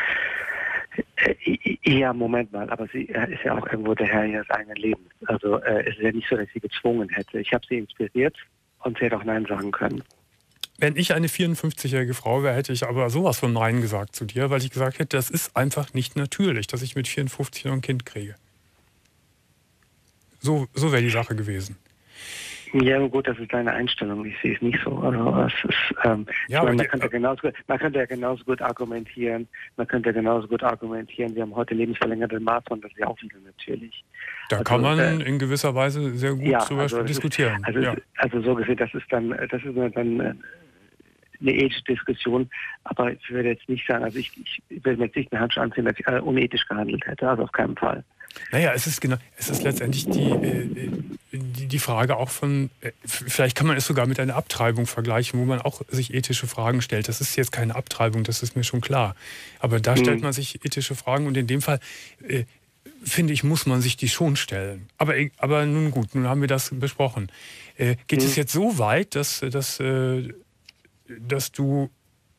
Äh ja, Moment mal, aber sie ist ja auch irgendwo der Herr ihres eigenen Lebens. Also äh, es ist ja nicht so, dass sie gezwungen hätte. Ich habe sie inspiriert und sie hätte auch Nein sagen können. Wenn ich eine vierundfünfzigjährige Frau wäre, hätte ich aber sowas von Nein gesagt zu dir, weil ich gesagt hätte, das ist einfach nicht natürlich, dass ich mit vierundfünfzig noch ein Kind kriege. So, so wäre die Sache gewesen. Ja, gut, das ist deine Einstellung. Ich sehe es nicht so. Also, es ist, ähm, ja, meine, man, die, könnte genauso, man könnte ja genauso gut argumentieren, man könnte ja genauso gut argumentieren, wir haben heute lebensverlängerte Marathon, das ist ja auch wieder natürlich. Da also, kann man äh, in gewisser Weise sehr gut ja, darüber also diskutieren. Ist, also, ja. also so gesehen, das ist dann, das ist dann äh, eine ethische Diskussion, aber ich würde jetzt nicht sagen, also ich, ich würde mir jetzt nicht eine Handschuhe anziehen, dass ich äh, unethisch gehandelt hätte, also auf keinen Fall. Naja, es ist genau, es ist letztendlich die, äh, die, die Frage auch von, äh, vielleicht kann man es sogar mit einer Abtreibung vergleichen, wo man auch sich ethische Fragen stellt. Das ist jetzt keine Abtreibung, das ist mir schon klar. Aber da mhm. stellt man sich ethische Fragen und in dem Fall, äh, finde ich, muss man sich die schon stellen. Aber, aber nun gut, nun haben wir das besprochen. Äh, geht mhm. es jetzt so weit, dass, dass, äh, dass du,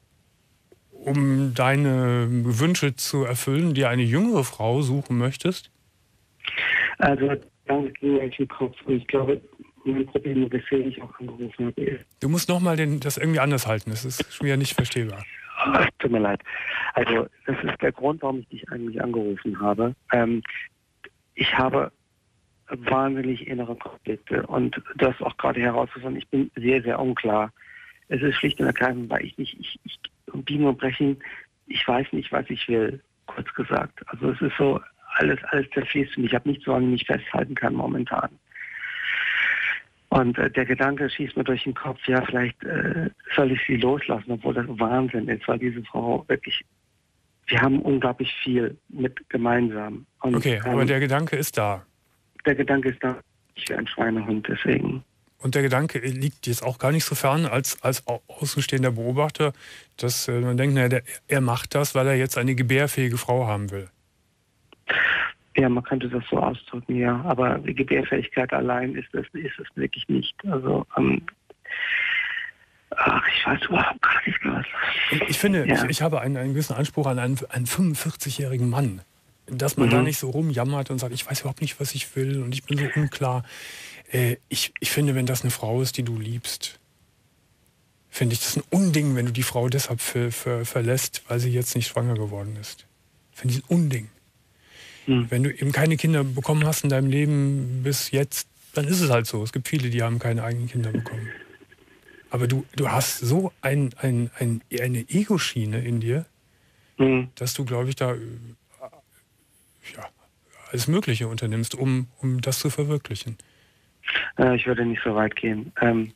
um deine Wünsche zu erfüllen, dir eine jüngere Frau suchen möchtest? Also, danke gegen den Kopf. Und ich glaube, mein Problem, weswegen ich auch angerufen habe. Du musst nochmal das irgendwie anders halten. Das ist schon wieder nicht verstehbar. Ach, tut mir leid. Also, das ist der Grund, warum ich dich eigentlich angerufen habe. Ähm, ich habe wahnsinnig innere Konflikte. Und das auch gerade herausgefunden, ich bin sehr, sehr unklar. Es ist schlicht und ergreifend, weil ich nicht, ich, ich biegen und brechen, ich weiß nicht, was ich will, kurz gesagt. Also es ist so, alles, alles zerfließt und ich habe nichts, woran ich mich festhalten kann momentan. Und äh, der Gedanke schießt mir durch den Kopf, ja, vielleicht äh, soll ich sie loslassen, obwohl das Wahnsinn ist, weil diese Frau wirklich, wir haben unglaublich viel mit gemeinsam. Und, okay, aber ähm, der Gedanke ist da. Der Gedanke ist da, ich wäre ein Schweinehund, deswegen. Und der Gedanke liegt jetzt auch gar nicht so fern als, als außenstehender Beobachter, dass äh, man denkt, naja, der, er macht das, weil er jetzt eine gebärfähige Frau haben will. Ja, man könnte das so ausdrücken, ja. Aber die Gebärfähigkeit allein ist es ist es wirklich nicht. Also, ähm, ach, ich weiß überhaupt gar nicht was. Ich finde, ja. ich, ich habe einen, einen gewissen Anspruch an einen, einen fünfundvierzigjährigen Mann. Dass man mhm. da nicht so rumjammert und sagt, ich weiß überhaupt nicht, was ich will und ich bin so unklar. Äh, ich, ich finde, wenn das eine Frau ist, die du liebst, finde ich das ein Unding, wenn du die Frau deshalb für, für, verlässt, weil sie jetzt nicht schwanger geworden ist. Finde ich ein Unding. Mhm. Wenn du eben keine Kinder bekommen hast in deinem Leben bis jetzt, dann ist es halt so. Es gibt viele, die haben keine eigenen Kinder bekommen. Aber du, du hast so ein, ein, ein, eine Ego-Schiene in dir, mhm. dass du, glaube ich, da ja, alles Mögliche unternimmst, um, um das zu verwirklichen. Äh, ich würde nicht so weit gehen. Ähm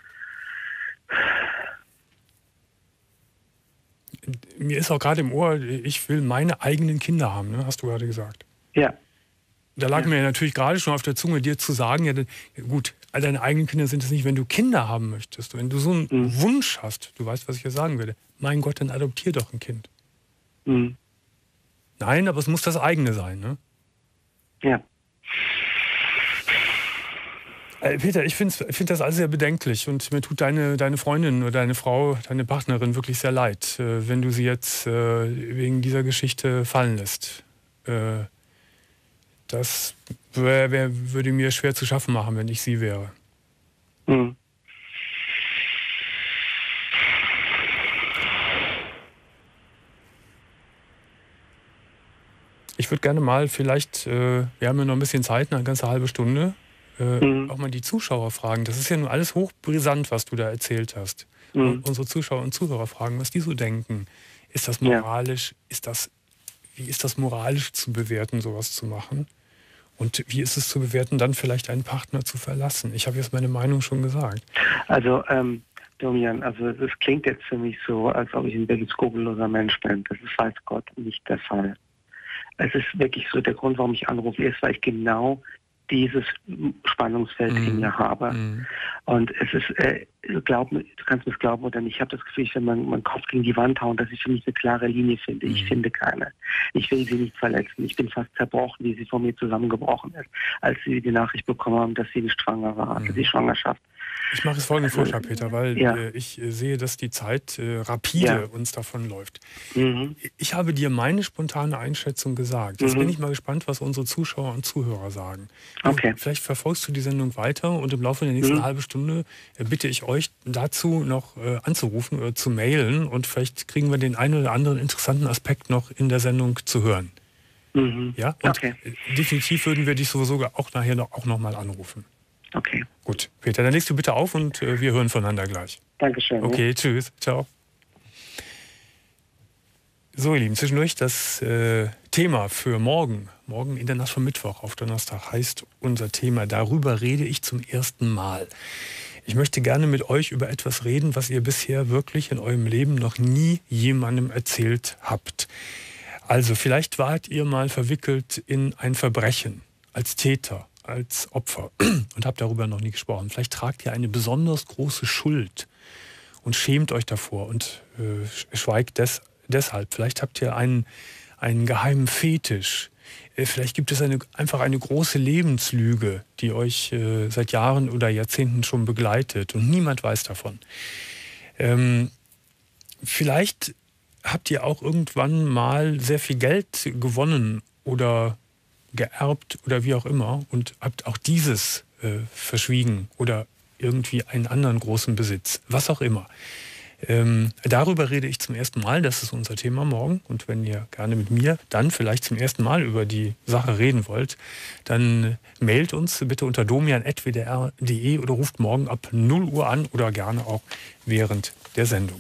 Mir ist auch gerade im Ohr, ich will meine eigenen Kinder haben, ne? Hast du gerade gesagt. Ja. Da lag ja. mir natürlich gerade schon auf der Zunge, dir zu sagen, ja, gut, all deine eigenen Kinder sind es nicht, wenn du Kinder haben möchtest. Wenn du so einen mhm. Wunsch hast, du weißt, was ich hier sagen würde, mein Gott, dann adoptier doch ein Kind. Mhm. Nein, aber es muss das eigene sein, ne? Ja. Äh, Peter, ich finde ich find das alles sehr bedenklich und mir tut deine, deine Freundin oder deine Frau, deine Partnerin wirklich sehr leid, äh, wenn du sie jetzt äh, wegen dieser Geschichte fallen lässt. Äh, das wär, wär, würde mir schwer zu schaffen machen, wenn ich sie wäre. Mhm. Ich würde gerne mal vielleicht, äh, wir haben ja noch ein bisschen Zeit, eine ganze halbe Stunde, äh, Mhm. auch mal die Zuschauer fragen. Das ist ja nun alles hochbrisant, was du da erzählt hast. Mhm. Und unsere Zuschauer und Zuhörer fragen, was die so denken. Ist das Ja. moralisch? Ist das, wie ist das moralisch zu bewerten, sowas zu machen? Und wie ist es zu bewerten, dann vielleicht einen Partner zu verlassen? Ich habe jetzt meine Meinung schon gesagt. Also, ähm, Domian, also das klingt jetzt für mich so, als ob ich ein wirklich skrupelloser Mensch bin. Das ist, weiß Gott, nicht der Fall. Es ist wirklich so, der Grund, warum ich anrufe, ist, weil ich genau dieses Spannungsfeld Mhm. in mir habe. Mhm. Und es ist, äh, glaub mir, du kannst mir es glauben oder nicht, ich habe das Gefühl, ich will meinen mein Kopf gegen die Wand hauen, dass ich für mich eine klare Linie finde. Ich Mhm. finde keine. Ich will sie nicht verletzen. Ich bin fast zerbrochen, wie sie vor mir zusammengebrochen ist, als sie die Nachricht bekommen haben, dass sie nicht schwanger war, also Mhm. die Schwangerschaft. Ich mache es folgenden Vorschlag, Peter, weil Ja. äh, ich äh, sehe, dass die Zeit äh, rapide Ja. uns davonläuft. Mhm. Ich habe dir meine spontane Einschätzung gesagt. Jetzt Mhm. bin ich mal gespannt, was unsere Zuschauer und Zuhörer sagen. Du, Okay. Vielleicht verfolgst du die Sendung weiter und im Laufe der nächsten Mhm. halben Stunde äh, bitte ich euch dazu noch äh, anzurufen oder zu mailen und vielleicht kriegen wir den einen oder anderen interessanten Aspekt noch in der Sendung zu hören. Mhm. Ja? Und Okay. äh, definitiv würden wir dich sowieso auch nachher noch, auch noch mal anrufen. Okay. Gut, Peter, dann legst du bitte auf und äh, wir hören voneinander gleich. Dankeschön. Okay, tschüss, ciao. So, ihr Lieben, zwischendurch das äh, Thema für morgen, morgen in der Nacht vom Mittwoch auf Donnerstag, heißt unser Thema, darüber rede ich zum ersten Mal. Ich möchte gerne mit euch über etwas reden, was ihr bisher wirklich in eurem Leben noch nie jemandem erzählt habt. Also vielleicht wart ihr mal verwickelt in ein Verbrechen als Täter, als Opfer und habt darüber noch nie gesprochen. Vielleicht tragt ihr eine besonders große Schuld und schämt euch davor und äh, schweigt des, deshalb. Vielleicht habt ihr einen, einen geheimen Fetisch. Äh, vielleicht gibt es eine, einfach eine große Lebenslüge, die euch äh, seit Jahren oder Jahrzehnten schon begleitet und niemand weiß davon. Ähm, vielleicht habt ihr auch irgendwann mal sehr viel Geld gewonnen oder geerbt oder wie auch immer und habt auch dieses äh, verschwiegen oder irgendwie einen anderen großen Besitz, was auch immer. Ähm, darüber rede ich zum ersten Mal, das ist unser Thema morgen. Und wenn ihr gerne mit mir dann vielleicht zum ersten Mal über die Sache reden wollt, dann mailt uns bitte unter domian at w d r punkt d e oder ruft morgen ab null Uhr an oder gerne auch während der Sendung.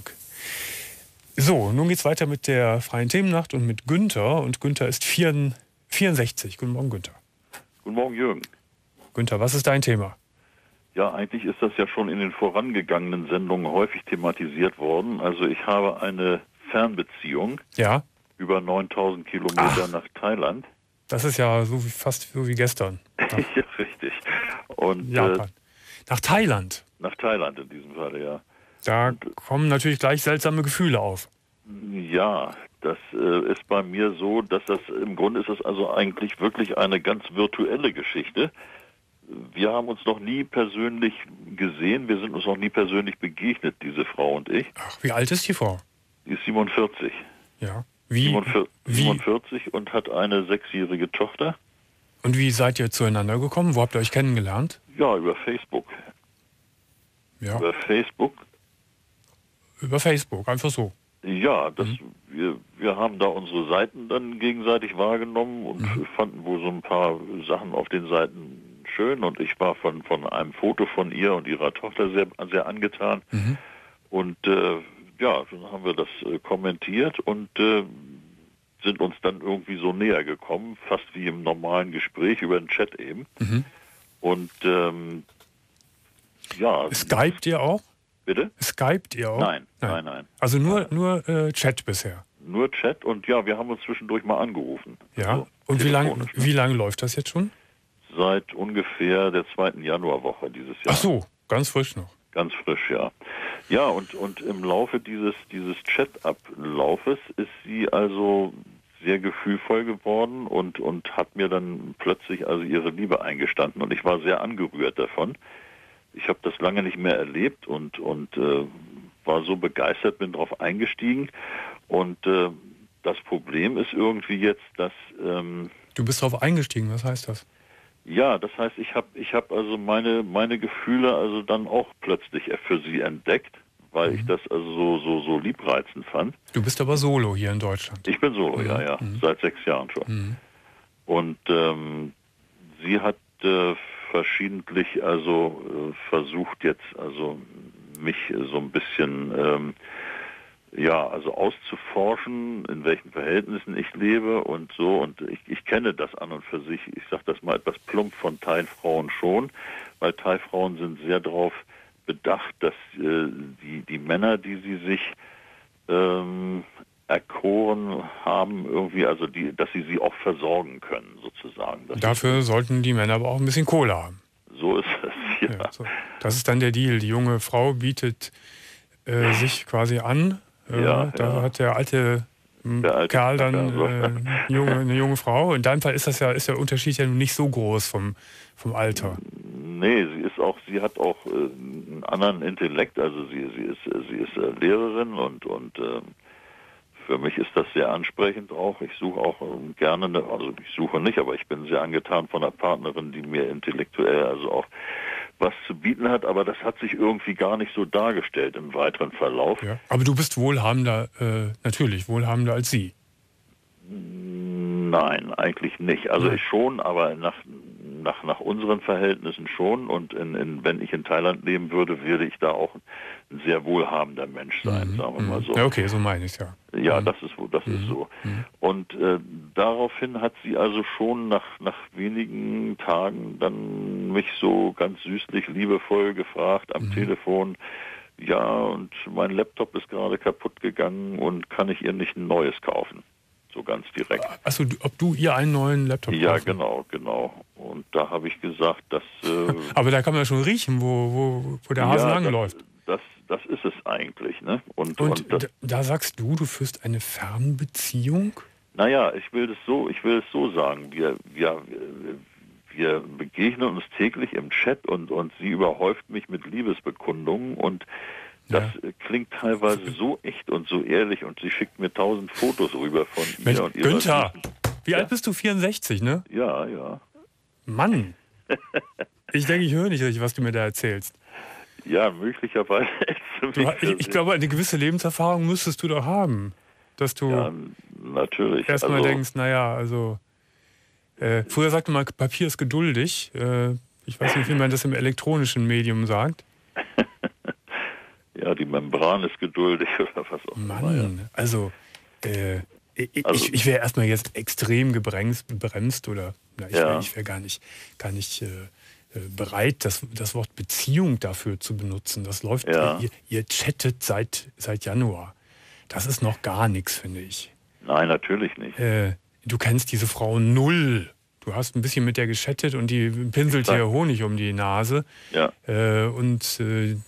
So, nun geht's weiter mit der freien Themennacht und mit Günther. Und Günther ist vierundsechzig. Guten Morgen, Günther. Guten Morgen, Jürgen. Günther, was ist dein Thema? Ja, eigentlich ist das ja schon in den vorangegangenen Sendungen häufig thematisiert worden. Also ich habe eine Fernbeziehung Ja, über neuntausend Kilometer Ach. nach Thailand. das ist ja so wie, fast so wie gestern. Nach Ja, richtig. Und äh, Japan. Nach Thailand. nach Thailand in diesem Falle, ja. Da kommen natürlich gleich seltsame Gefühle auf. Ja, das äh, ist bei mir so, dass das im Grunde ist es also eigentlich wirklich eine ganz virtuelle Geschichte. Wir haben uns noch nie persönlich gesehen, wir sind uns noch nie persönlich begegnet, diese Frau und ich. Ach, wie alt ist die Frau? Die ist siebenundvierzig. Ja. Wie, siebenundvierzig, wie, siebenundvierzig und hat eine sechsjährige Tochter. und wie seid ihr zueinander gekommen? Wo habt ihr euch kennengelernt? Ja, über Facebook. Ja, Über Facebook. über Facebook, einfach so. Ja, das, Mhm. wir, wir haben da unsere Seiten dann gegenseitig wahrgenommen und Mhm. fanden wohl so ein paar Sachen auf den Seiten schön. Und ich war von, von einem Foto von ihr und ihrer Tochter sehr, sehr angetan. Mhm. Und äh, ja, dann haben wir das äh, kommentiert und äh, sind uns dann irgendwie so näher gekommen, fast wie im normalen Gespräch über den Chat eben. Mhm. Und ähm, ja. Skypt ihr auch? Bitte? Skypt ihr auch? Nein, nein, nein. Also nur, nur äh, Chat bisher? Nur Chat und ja, wir haben uns zwischendurch mal angerufen. Ja. Also, und wie lange telefonisch, ne? wie lang läuft das jetzt schon? Seit ungefähr der zweiten Januarwoche dieses Jahr. Ach so, ganz frisch noch. Ganz frisch, ja. Ja, und, und im Laufe dieses, dieses Chat-Ablaufes ist sie also sehr gefühlvoll geworden und, und hat mir dann plötzlich also ihre Liebe eingestanden und ich war sehr angerührt davon. Ich habe das lange nicht mehr erlebt und, und äh, war so begeistert, bin darauf eingestiegen und äh, das Problem ist irgendwie jetzt, dass... Ähm, du bist darauf eingestiegen, was heißt das? Ja, das heißt, ich habe ich hab also meine, meine Gefühle also dann auch plötzlich für sie entdeckt, weil mhm. ich das also so, so, so liebreizend fand. Du bist aber solo hier in Deutschland. Ich bin solo, mhm. ja, ja, mhm. seit sechs Jahren schon. Mhm. Und ähm, sie hat äh, verschiedentlich also äh, versucht jetzt also mich so ein bisschen ähm, ja also auszuforschen, in welchen Verhältnissen ich lebe und so, und ich, ich kenne das an und für sich, ich sage das mal etwas plump, von Thai-Frauen schon, weil Thai-Frauen sind sehr darauf bedacht, dass äh, die, die Männer, die sie sich ähm, erkoren haben, irgendwie, also die, dass sie sie auch versorgen können, sozusagen. Das Dafür ist, sollten die Männer aber auch ein bisschen Kohle haben. So ist es, ja. ja so. Das ist dann der Deal. Die junge Frau bietet äh, sich quasi an. Äh, ja, da ja. hat der alte, der alte Kerl dann Knacker, so. äh, eine, junge, eine junge Frau. In deinem Fall ist das ja, ist der Unterschied ja nun nicht so groß vom, vom Alter. Nee, sie ist auch, sie hat auch äh, einen anderen Intellekt, also sie, sie ist, sie ist äh, Lehrerin und, und äh, für mich ist das sehr ansprechend auch. Ich suche auch ähm, gerne, eine, also ich suche nicht, aber ich bin sehr angetan von einer Partnerin, die mir intellektuell also auch was zu bieten hat, aber das hat sich irgendwie gar nicht so dargestellt im weiteren Verlauf. Ja, aber du bist wohlhabender, äh, natürlich wohlhabender als sie. Nein, eigentlich nicht. Also ich schon, aber nach, nach, nach unseren Verhältnissen schon. Und in, in, wenn ich in Thailand leben würde, würde ich da auch ein sehr wohlhabender Mensch sein, mhm. sagen wir mal so. Ja, okay, so meine ich es ja. Ja, mhm. das ist, das mhm. ist so. Mhm. Und äh, daraufhin hat sie also schon nach, nach wenigen Tagen dann mich so ganz süßlich, liebevoll gefragt am mhm. Telefon, ja, und mein Laptop ist gerade kaputt gegangen und kann ich ihr nicht ein neues kaufen? So ganz direkt. Achso, ob du ihr einen neuen Laptop Ja, kaufen? genau, genau. Und da habe ich gesagt, dass... Äh, aber da kann man schon riechen, wo, wo, wo der Hase ja, langläuft. Das, das, das ist es eigentlich, ne? Und, und und das, da, da sagst du, du führst eine Fernbeziehung? Naja, ich will das so, ich will es so sagen. Wir, wir, wir begegnen uns täglich im Chat und, und sie überhäuft mich mit Liebesbekundungen und das ja. klingt teilweise so echt und so ehrlich und sie schickt mir tausend Fotos rüber von Mensch, ihr und ihrer Günther, Süßen. wie ja. alt bist du? vierundsechzig, ne? Ja, ja. Mann, ich denke, ich höre nicht richtig, was du mir da erzählst. Ja, möglicherweise. Du, ich, ich glaube, eine gewisse Lebenserfahrung müsstest du doch haben, dass du ja, natürlich. erstmal also, denkst, naja, also äh, früher sagte man, Papier ist geduldig. Äh, ich weiß nicht, wie man das im elektronischen Medium sagt. Ja, die Membran ist geduldig oder was auch immer. Mann, ja. also, äh, ich, also ich, ich wäre erstmal jetzt extrem gebremst, bremst oder na, ich ja. wäre wär gar nicht, gar nicht äh, bereit, das, das Wort Beziehung dafür zu benutzen. Das läuft, ja. ihr, ihr chattet seit, seit Januar. Das ist noch gar nichts, finde ich. Nein, natürlich nicht. Äh, du kennst diese Frau null. Du hast ein bisschen mit der geschattet und die pinselt dir Honig um die Nase. Ja. Äh, und äh,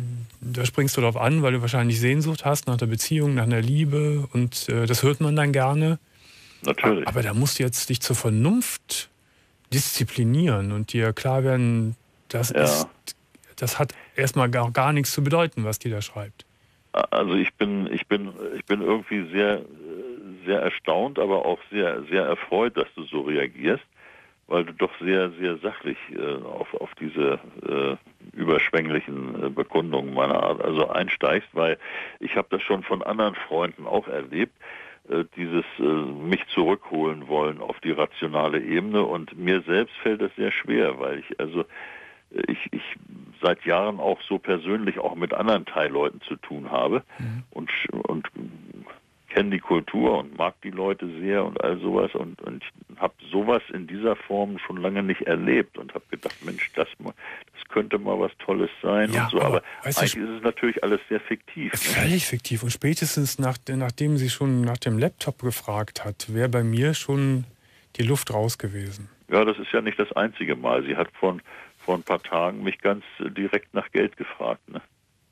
da springst du drauf an, weil du wahrscheinlich Sehnsucht hast nach der Beziehung, nach einer Liebe. Und äh, das hört man dann gerne. Natürlich. Aber da musst du jetzt dich zur Vernunft disziplinieren und dir klar werden, das, ja. ist, das hat erstmal gar, gar nichts zu bedeuten, was die da schreibt. Also ich bin, ich bin, ich bin irgendwie sehr, sehr erstaunt, aber auch sehr, sehr erfreut, dass du so reagierst, weil du doch sehr, sehr sachlich äh, auf, auf diese äh, überschwänglichen äh, Bekundungen meiner Art also einsteigst, weil ich habe das schon von anderen Freunden auch erlebt, äh, dieses äh, mich zurückholen wollen auf die rationale Ebene, und mir selbst fällt das sehr schwer, weil ich also ich, ich seit Jahren auch so persönlich auch mit anderen Teilleuten zu tun habe mhm. und, und kenne die Kultur und mag die Leute sehr und all sowas, und, und ich habe sowas in dieser Form schon lange nicht erlebt und habe gedacht, Mensch, das, das könnte mal was Tolles sein ja, und so, aber, aber eigentlich du, ist es natürlich alles sehr fiktiv. Ne? Völlig fiktiv, und spätestens nach, nachdem sie schon nach dem Laptop gefragt hat, wäre bei mir schon die Luft raus gewesen. Ja, das ist ja nicht das einzige Mal. Sie hat von vor ein paar Tagen mich ganz direkt nach Geld gefragt. Ne?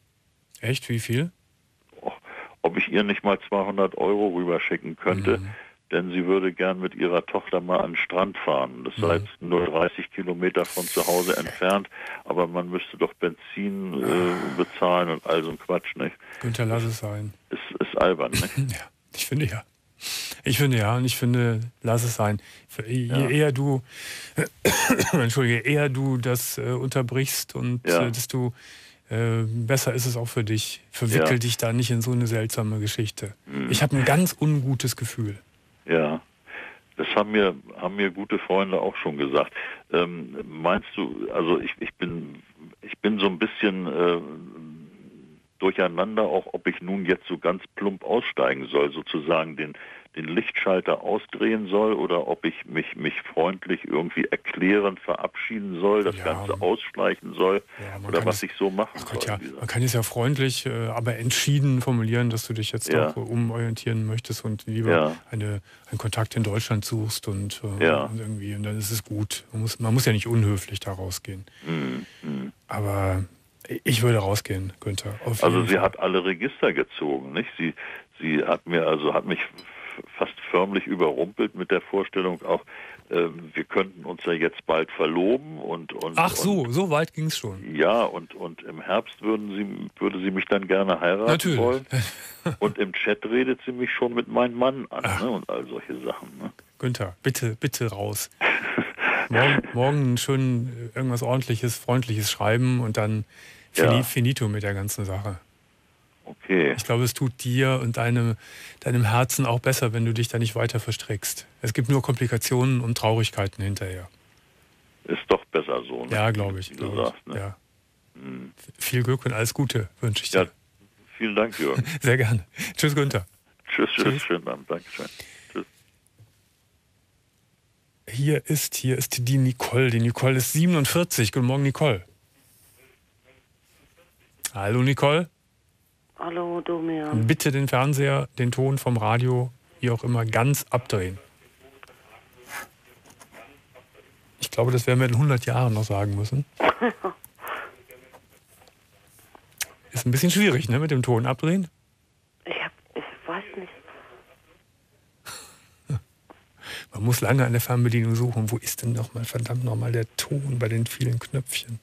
Echt? Wie viel? Oh, ob ich ihr nicht mal zweihundert Euro rüberschicken könnte, mhm. denn sie würde gern mit ihrer Tochter mal an den Strand fahren. Das mhm. sei jetzt nur dreißig Kilometer von zu Hause entfernt, aber man müsste doch Benzin äh, bezahlen und all so ein Quatsch. Nicht? Günther, lass es sein. Ist, ist albern, nicht? Ja, ich finde ja. Ich finde ja, und ich finde, lass es sein. Je ja. eher du, äh, entschuldige, eher du das äh, unterbrichst und ja. äh, desto äh, besser ist es auch für dich. Verwickel ja. dich da nicht in so eine seltsame Geschichte. Mhm. Ich habe ein ganz ungutes Gefühl. Ja, Das haben mir, haben mir gute Freunde auch schon gesagt. Ähm, meinst du, also ich, ich bin, ich bin so ein bisschen äh, durcheinander, auch ob ich nun jetzt so ganz plump aussteigen soll, sozusagen den, den Lichtschalter ausdrehen soll, oder ob ich mich, mich freundlich irgendwie erklärend verabschieden soll, das Ja. Ganze ausschleichen soll, Ja, man oder kann was es- ich so machen Ach Gott, soll. ja, wie gesagt. man kann es ja freundlich, äh, aber entschieden formulieren, dass du dich jetzt Ja. doch umorientieren möchtest und lieber Ja. eine, einen Kontakt in Deutschland suchst und, äh, Ja. und irgendwie, und dann ist es gut. Man muss, man muss ja nicht unhöflich da rausgehen. Hm, hm. Aber ich würde rausgehen, Günther. Auf Also jeden sie Fall. hat alle Register gezogen, nicht? Sie, sie hat mir also hat mich f- fast förmlich überrumpelt mit der Vorstellung auch, äh, wir könnten uns ja jetzt bald verloben und und Ach so, und, so weit ging es schon. ja, und und im Herbst würden sie würde sie mich dann gerne heiraten Natürlich. wollen. Und im Chat redet sie mich schon mit meinem Mann an, ne? Und all solche Sachen. Ne? Günther, bitte, bitte raus. morgen, morgen schön irgendwas Ordentliches, Freundliches schreiben und dann fini, Ja. finito mit der ganzen Sache. Okay. Ich glaube, es tut dir und deinem, deinem Herzen auch besser, wenn du dich da nicht weiter verstrickst. Es gibt nur Komplikationen und Traurigkeiten hinterher. Ist doch besser so, ne? Ja, glaube ich. Wie du Glaub sagst, ich. ne? Ja. Hm. Viel Glück und alles Gute wünsche ich dir. Ja, vielen Dank, Jürgen. Sehr gerne. Tschüss, Günther. Tschüss, tschüss, Tschüss. schönen Abend, Dankeschön. Tschüss. Hier ist, hier ist die Nicole. Die Nicole ist siebenundvierzig. Guten Morgen, Nicole. Hallo, Nicole. Hallo, Domian. Bitte den Fernseher, den Ton vom Radio, wie auch immer, ganz abdrehen. Ich glaube, das werden wir in hundert Jahren noch sagen müssen. Ist ein bisschen schwierig, ne, mit dem Ton abdrehen. Ich hab, ich weiß nicht. Man muss lange an der Fernbedienung suchen. Wo ist denn noch mal, verdammt nochmal, der Ton bei den vielen Knöpfchen?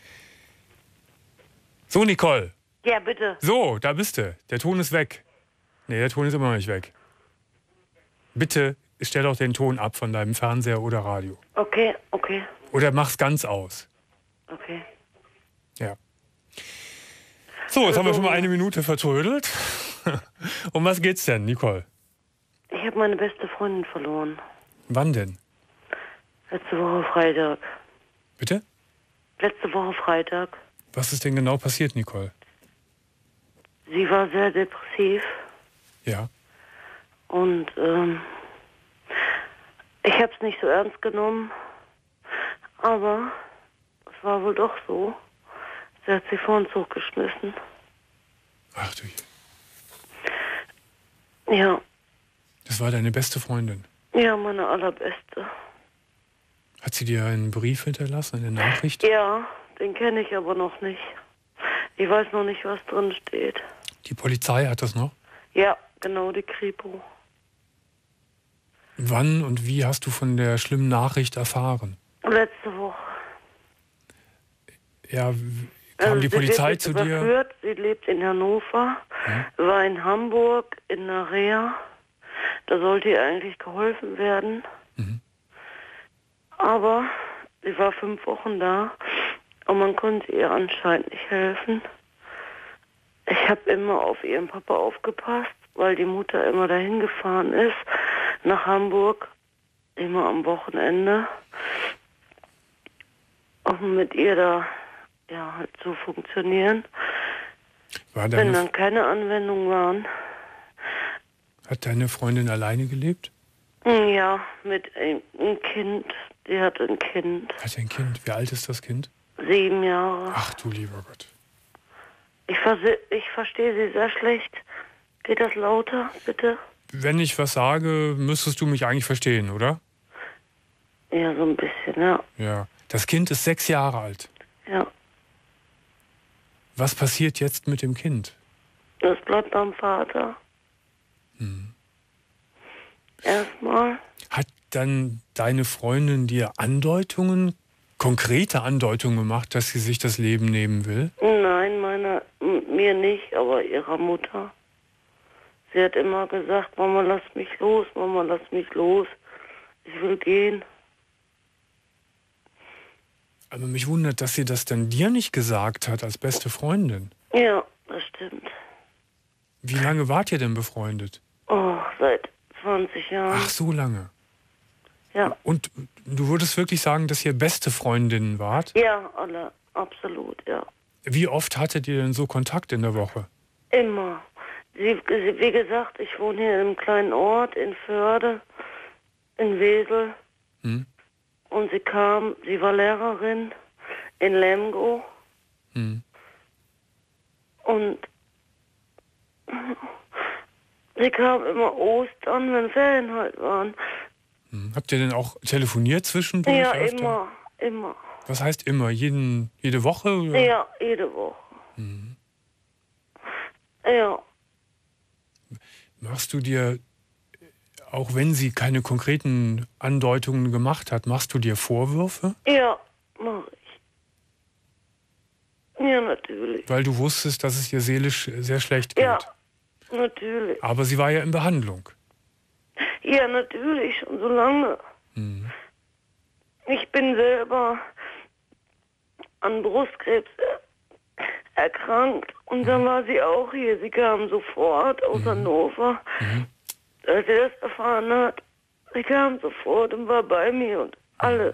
So, Nicole. Ja, bitte. So, da bist du. Der Ton ist weg. Nee, der Ton ist immer noch nicht weg. Bitte stell doch den Ton ab von deinem Fernseher oder Radio. Okay, okay, Oder mach's ganz aus. okay. Ja. So, jetzt haben wir schon mal eine Minute vertrödelt. Um was geht's denn, Nicole? Ich habe meine beste Freundin verloren. Wann denn? Letzte Woche Freitag. Bitte? Letzte Woche Freitag. Was ist denn genau passiert, Nicole? Sie war sehr depressiv Ja. und ähm, ich habe es nicht so ernst genommen, aber es war wohl doch so. Sie hat sich vor den Zug geschmissen. Ach du, Ja, das war deine beste Freundin. ja, meine allerbeste. Hat sie dir einen Brief hinterlassen, eine Nachricht? Ja, den kenne ich aber noch nicht. Ich weiß noch nicht, was drin steht. Die Polizei hat das noch? Ja, genau, die Kripo. Wann und wie hast du von der schlimmen Nachricht erfahren? Letzte Woche. Ja, w- kam Also die sie Polizei wird zu jetzt dir? überführt. Sie lebt in Hannover, war in Hamburg, in der Reha. Da sollte ihr eigentlich geholfen werden. Mhm. Aber sie war fünf Wochen da und man konnte ihr anscheinend nicht helfen. Ich habe immer auf ihren Papa aufgepasst, weil die Mutter immer dahin gefahren ist, nach Hamburg, immer am Wochenende, um mit ihr da ja halt zu funktionieren. War Wenn deine, dann keine Anwendungen waren, hat deine Freundin alleine gelebt? ja, mit ein, ein Kind, die hatte ein Kind, Hat ein Kind. Wie alt ist das Kind? sieben Jahre. Ach du lieber Gott. Ich, verse- ich verstehe sie sehr schlecht. Geht das lauter, bitte? Wenn ich was sage, müsstest du mich eigentlich verstehen, oder? Ja, so ein bisschen, ja. Ja. Das Kind ist sechs Jahre alt. Ja, Was passiert jetzt mit dem Kind? das bleibt beim Vater. Hm. Erstmal. Hat dann deine Freundin dir Andeutungen, konkrete Andeutungen gemacht, dass sie sich das Leben nehmen will? Nein, meine, m- mir nicht, aber ihrer Mutter. Sie hat immer gesagt, Mama, lass mich los, Mama, lass mich los. Ich will gehen. Aber mich wundert, dass sie das dann dir nicht gesagt hat als beste Freundin. Ja, das stimmt. Wie lange wart ihr denn befreundet? Oh, seit zwanzig Jahren. Ach, so lange. Ja. Und du würdest wirklich sagen, dass ihr beste Freundinnen wart? Ja, alle, absolut, ja. Wie oft hattet ihr denn so Kontakt in der Woche? Immer. Sie, sie, wie gesagt, ich wohne hier in einem kleinen Ort in Förde, in Wesel. Hm? Und sie kam, sie war Lehrerin in Lemgo. Hm. Und sie kam immer Ostern, wenn Ferien halt waren. Hm. Habt ihr denn auch telefoniert zwischendurch? Ja, öfter? immer, immer. Was heißt immer? Jeden, jede Woche? Oder? Ja, jede Woche. Hm. Ja. Machst du dir, auch wenn sie keine konkreten Andeutungen gemacht hat, machst du dir Vorwürfe? Ja, mach ich. Ja, natürlich. Weil du wusstest, dass es ihr seelisch sehr schlecht geht. Ja, natürlich. Aber sie war ja in Behandlung. Ja, natürlich, schon so lange. Hm. Ich bin selber an Brustkrebs erkrankt und dann war sie auch hier. Sie kam sofort aus Mhm. Hannover, Mhm. als sie das erfahren hat. Sie kam sofort und war bei mir und alles.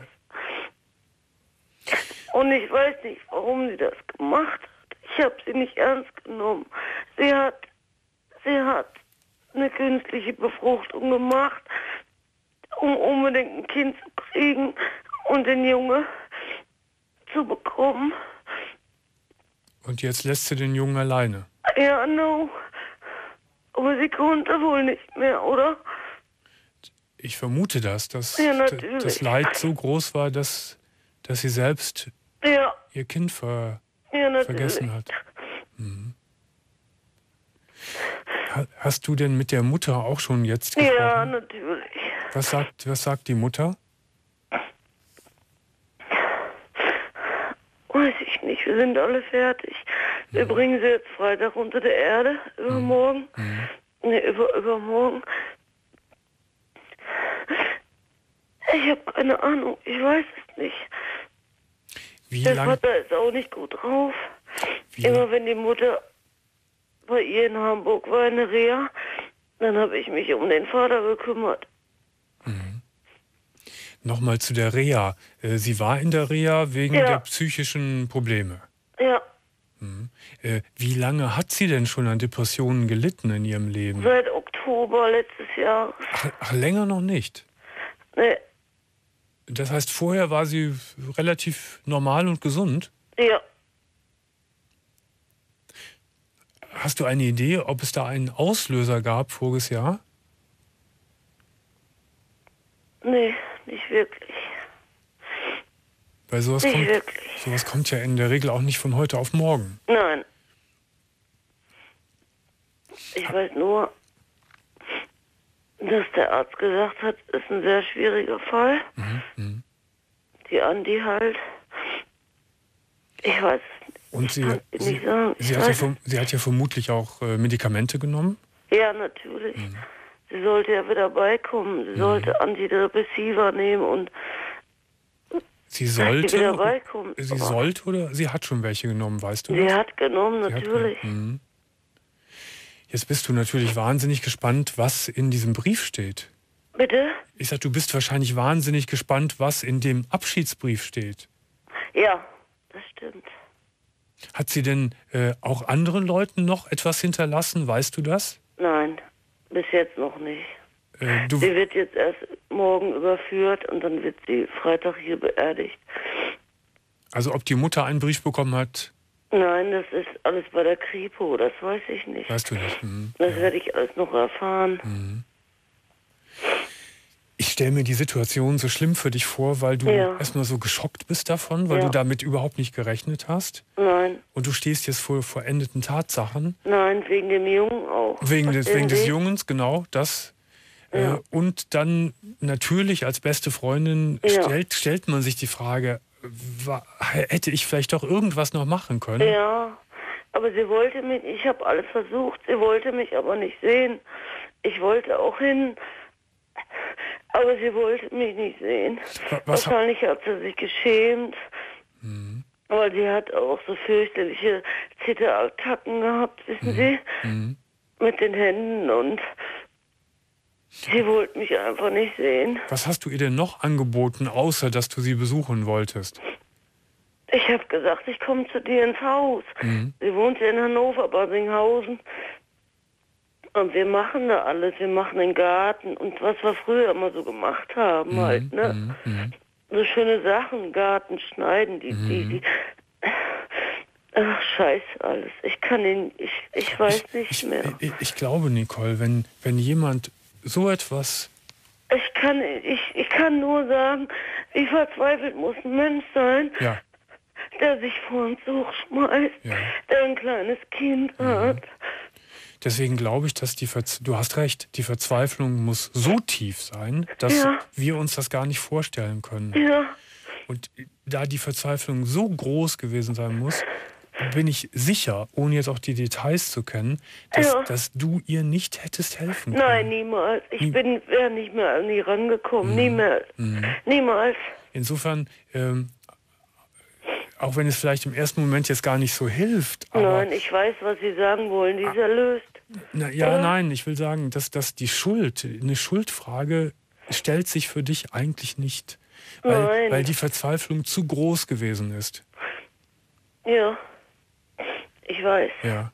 Und ich weiß nicht, warum sie das gemacht hat. Ich habe sie nicht ernst genommen. Sie hat, sie hat eine künstliche Befruchtung gemacht, um unbedingt ein Kind zu kriegen und den Junge zu bekommen. Und jetzt lässt sie den Jungen alleine. Ja, no. Aber sie konnte wohl nicht mehr, oder? Ich vermute das, dass Ja, d- natürlich. das Leid so groß war, dass, dass sie selbst Ja, ihr Kind ver, ja, natürlich. vergessen hat. Mhm. Ha- Hast du denn mit der Mutter auch schon jetzt gesprochen? Ja, natürlich. Was sagt, was sagt die Mutter? Weiß ich nicht, wir sind alle fertig. Wir bringen sie jetzt Freitag unter der Erde, übermorgen. Mhm. Ne, über, übermorgen. Ich habe keine Ahnung, ich weiß es nicht. Wie Der lange? Vater ist auch nicht gut drauf. Wie, Immer wenn die Mutter bei ihr in Hamburg war, in der Reha, dann habe ich mich um den Vater gekümmert. Nochmal zu der Reha. Äh, Sie war in der Reha wegen Ja. der psychischen Probleme. Ja, Äh, Wie lange hat sie denn schon an Depressionen gelitten in ihrem Leben? seit Oktober letztes Jahr. Ach, ach, länger noch nicht. Ne, Das heißt, vorher war sie relativ normal und gesund. ja, Hast du eine Idee, ob es da einen Auslöser gab voriges Jahr? nee, nicht wirklich. Weil sowas Nicht kommt, wirklich. sowas kommt ja in der Regel auch nicht von heute auf morgen. Nein. Ich weiß nur, dass der Arzt gesagt hat, es ist ein sehr schwieriger Fall. Mhm. Die Andi halt. Ich weiß es nicht. Und sie, Kann ich sie, nicht sagen. Ich sie, hat ja, weiß verm- sie hat ja vermutlich auch äh, Medikamente genommen. Ja, natürlich. Sie sollte ja wieder beikommen. Sie sollte Antidepressiva nehmen und Sie dass sie wieder sollte, beikommt. sie Aber sollte oder sie hat schon welche genommen, weißt du sie das? hat genommen, Sie hat- natürlich. Mhm. Jetzt bist du natürlich wahnsinnig gespannt, was in diesem Brief steht. Bitte? Ich sag, du bist wahrscheinlich wahnsinnig gespannt, was in dem Abschiedsbrief steht. Ja, das stimmt. Hat sie denn äh, auch anderen Leuten noch etwas hinterlassen? Weißt du das? Nein, bis jetzt noch nicht. Äh, du, Sie wird jetzt erst morgen überführt und dann wird sie Freitag hier beerdigt. also ob die Mutter einen Brief bekommen hat, Nein, das ist alles bei der Kripo, das weiß ich nicht. weißt du nicht. Mhm. Das werde ich alles noch erfahren. Ich stelle mir die Situation so schlimm für dich vor, weil du Ja. erstmal so geschockt bist davon, weil Ja. du damit überhaupt nicht gerechnet hast. Nein, Und du stehst jetzt vor vollendeten Tatsachen. nein, wegen dem Jungen auch. Wegen des, Verstehen wegen des Sie? Jungens, genau, das. Ja. Äh, und dann natürlich als beste Freundin Ja. stellt, stellt man sich die Frage, wa- hätte ich vielleicht doch irgendwas noch machen können? Ja, aber sie wollte mich, ich habe alles versucht, sie wollte mich aber nicht sehen. Ich wollte auch hin, aber sie wollte mich nicht sehen. Wa- was ha- Wahrscheinlich hat sie sich geschämt, weil sie hat auch so fürchterliche Zitterattacken gehabt, wissen Sie, Mhm. mit den Händen und Sie wollte mich einfach nicht sehen. Was hast du ihr denn noch angeboten, außer dass du sie besuchen wolltest? Ich habe gesagt, ich komme zu dir ins Haus. Mhm. Sie wohnt ja in Hannover, Basinghausen. Und wir machen da alles. Wir machen den Garten und was wir früher immer so gemacht haben Mhm. halt, ne? Mhm. Mhm. So schöne Sachen, Garten schneiden, die, Mhm. die, die. Ach, scheiße alles. Ich kann ihn, ich, ich weiß ich, nicht ich, mehr. Ich, ich glaube, Nicole, wenn, wenn jemand so etwas... Ich kann, ich, ich kann nur sagen, wie verzweifelt muss ein Mensch sein, Ja. der sich vor uns hochschmeißt, Ja. der ein kleines Kind Mhm. hat. Deswegen glaube ich, dass die Verz du hast recht, die Verzweiflung muss so tief sein, dass Ja. wir uns das gar nicht vorstellen können. Ja, Und da die Verzweiflung so groß gewesen sein muss, bin ich sicher, ohne jetzt auch die Details zu kennen, dass, Ja. dass du ihr nicht hättest helfen können. nein, niemals. Ich Nie- bin, wäre nicht mehr an die rangekommen. Nie mehr. Mhm. Niemals. Insofern, ähm, auch wenn es vielleicht im ersten Moment jetzt gar nicht so hilft, aber Nein, ich weiß, was Sie sagen wollen. Die ist erlöst. na, ja, Oder? nein, ich will sagen, dass, dass die Schuld, eine Schuldfrage stellt sich für dich eigentlich nicht, weil, Nein. weil die Verzweiflung zu groß gewesen ist. Ja. Ich weiß. Ja.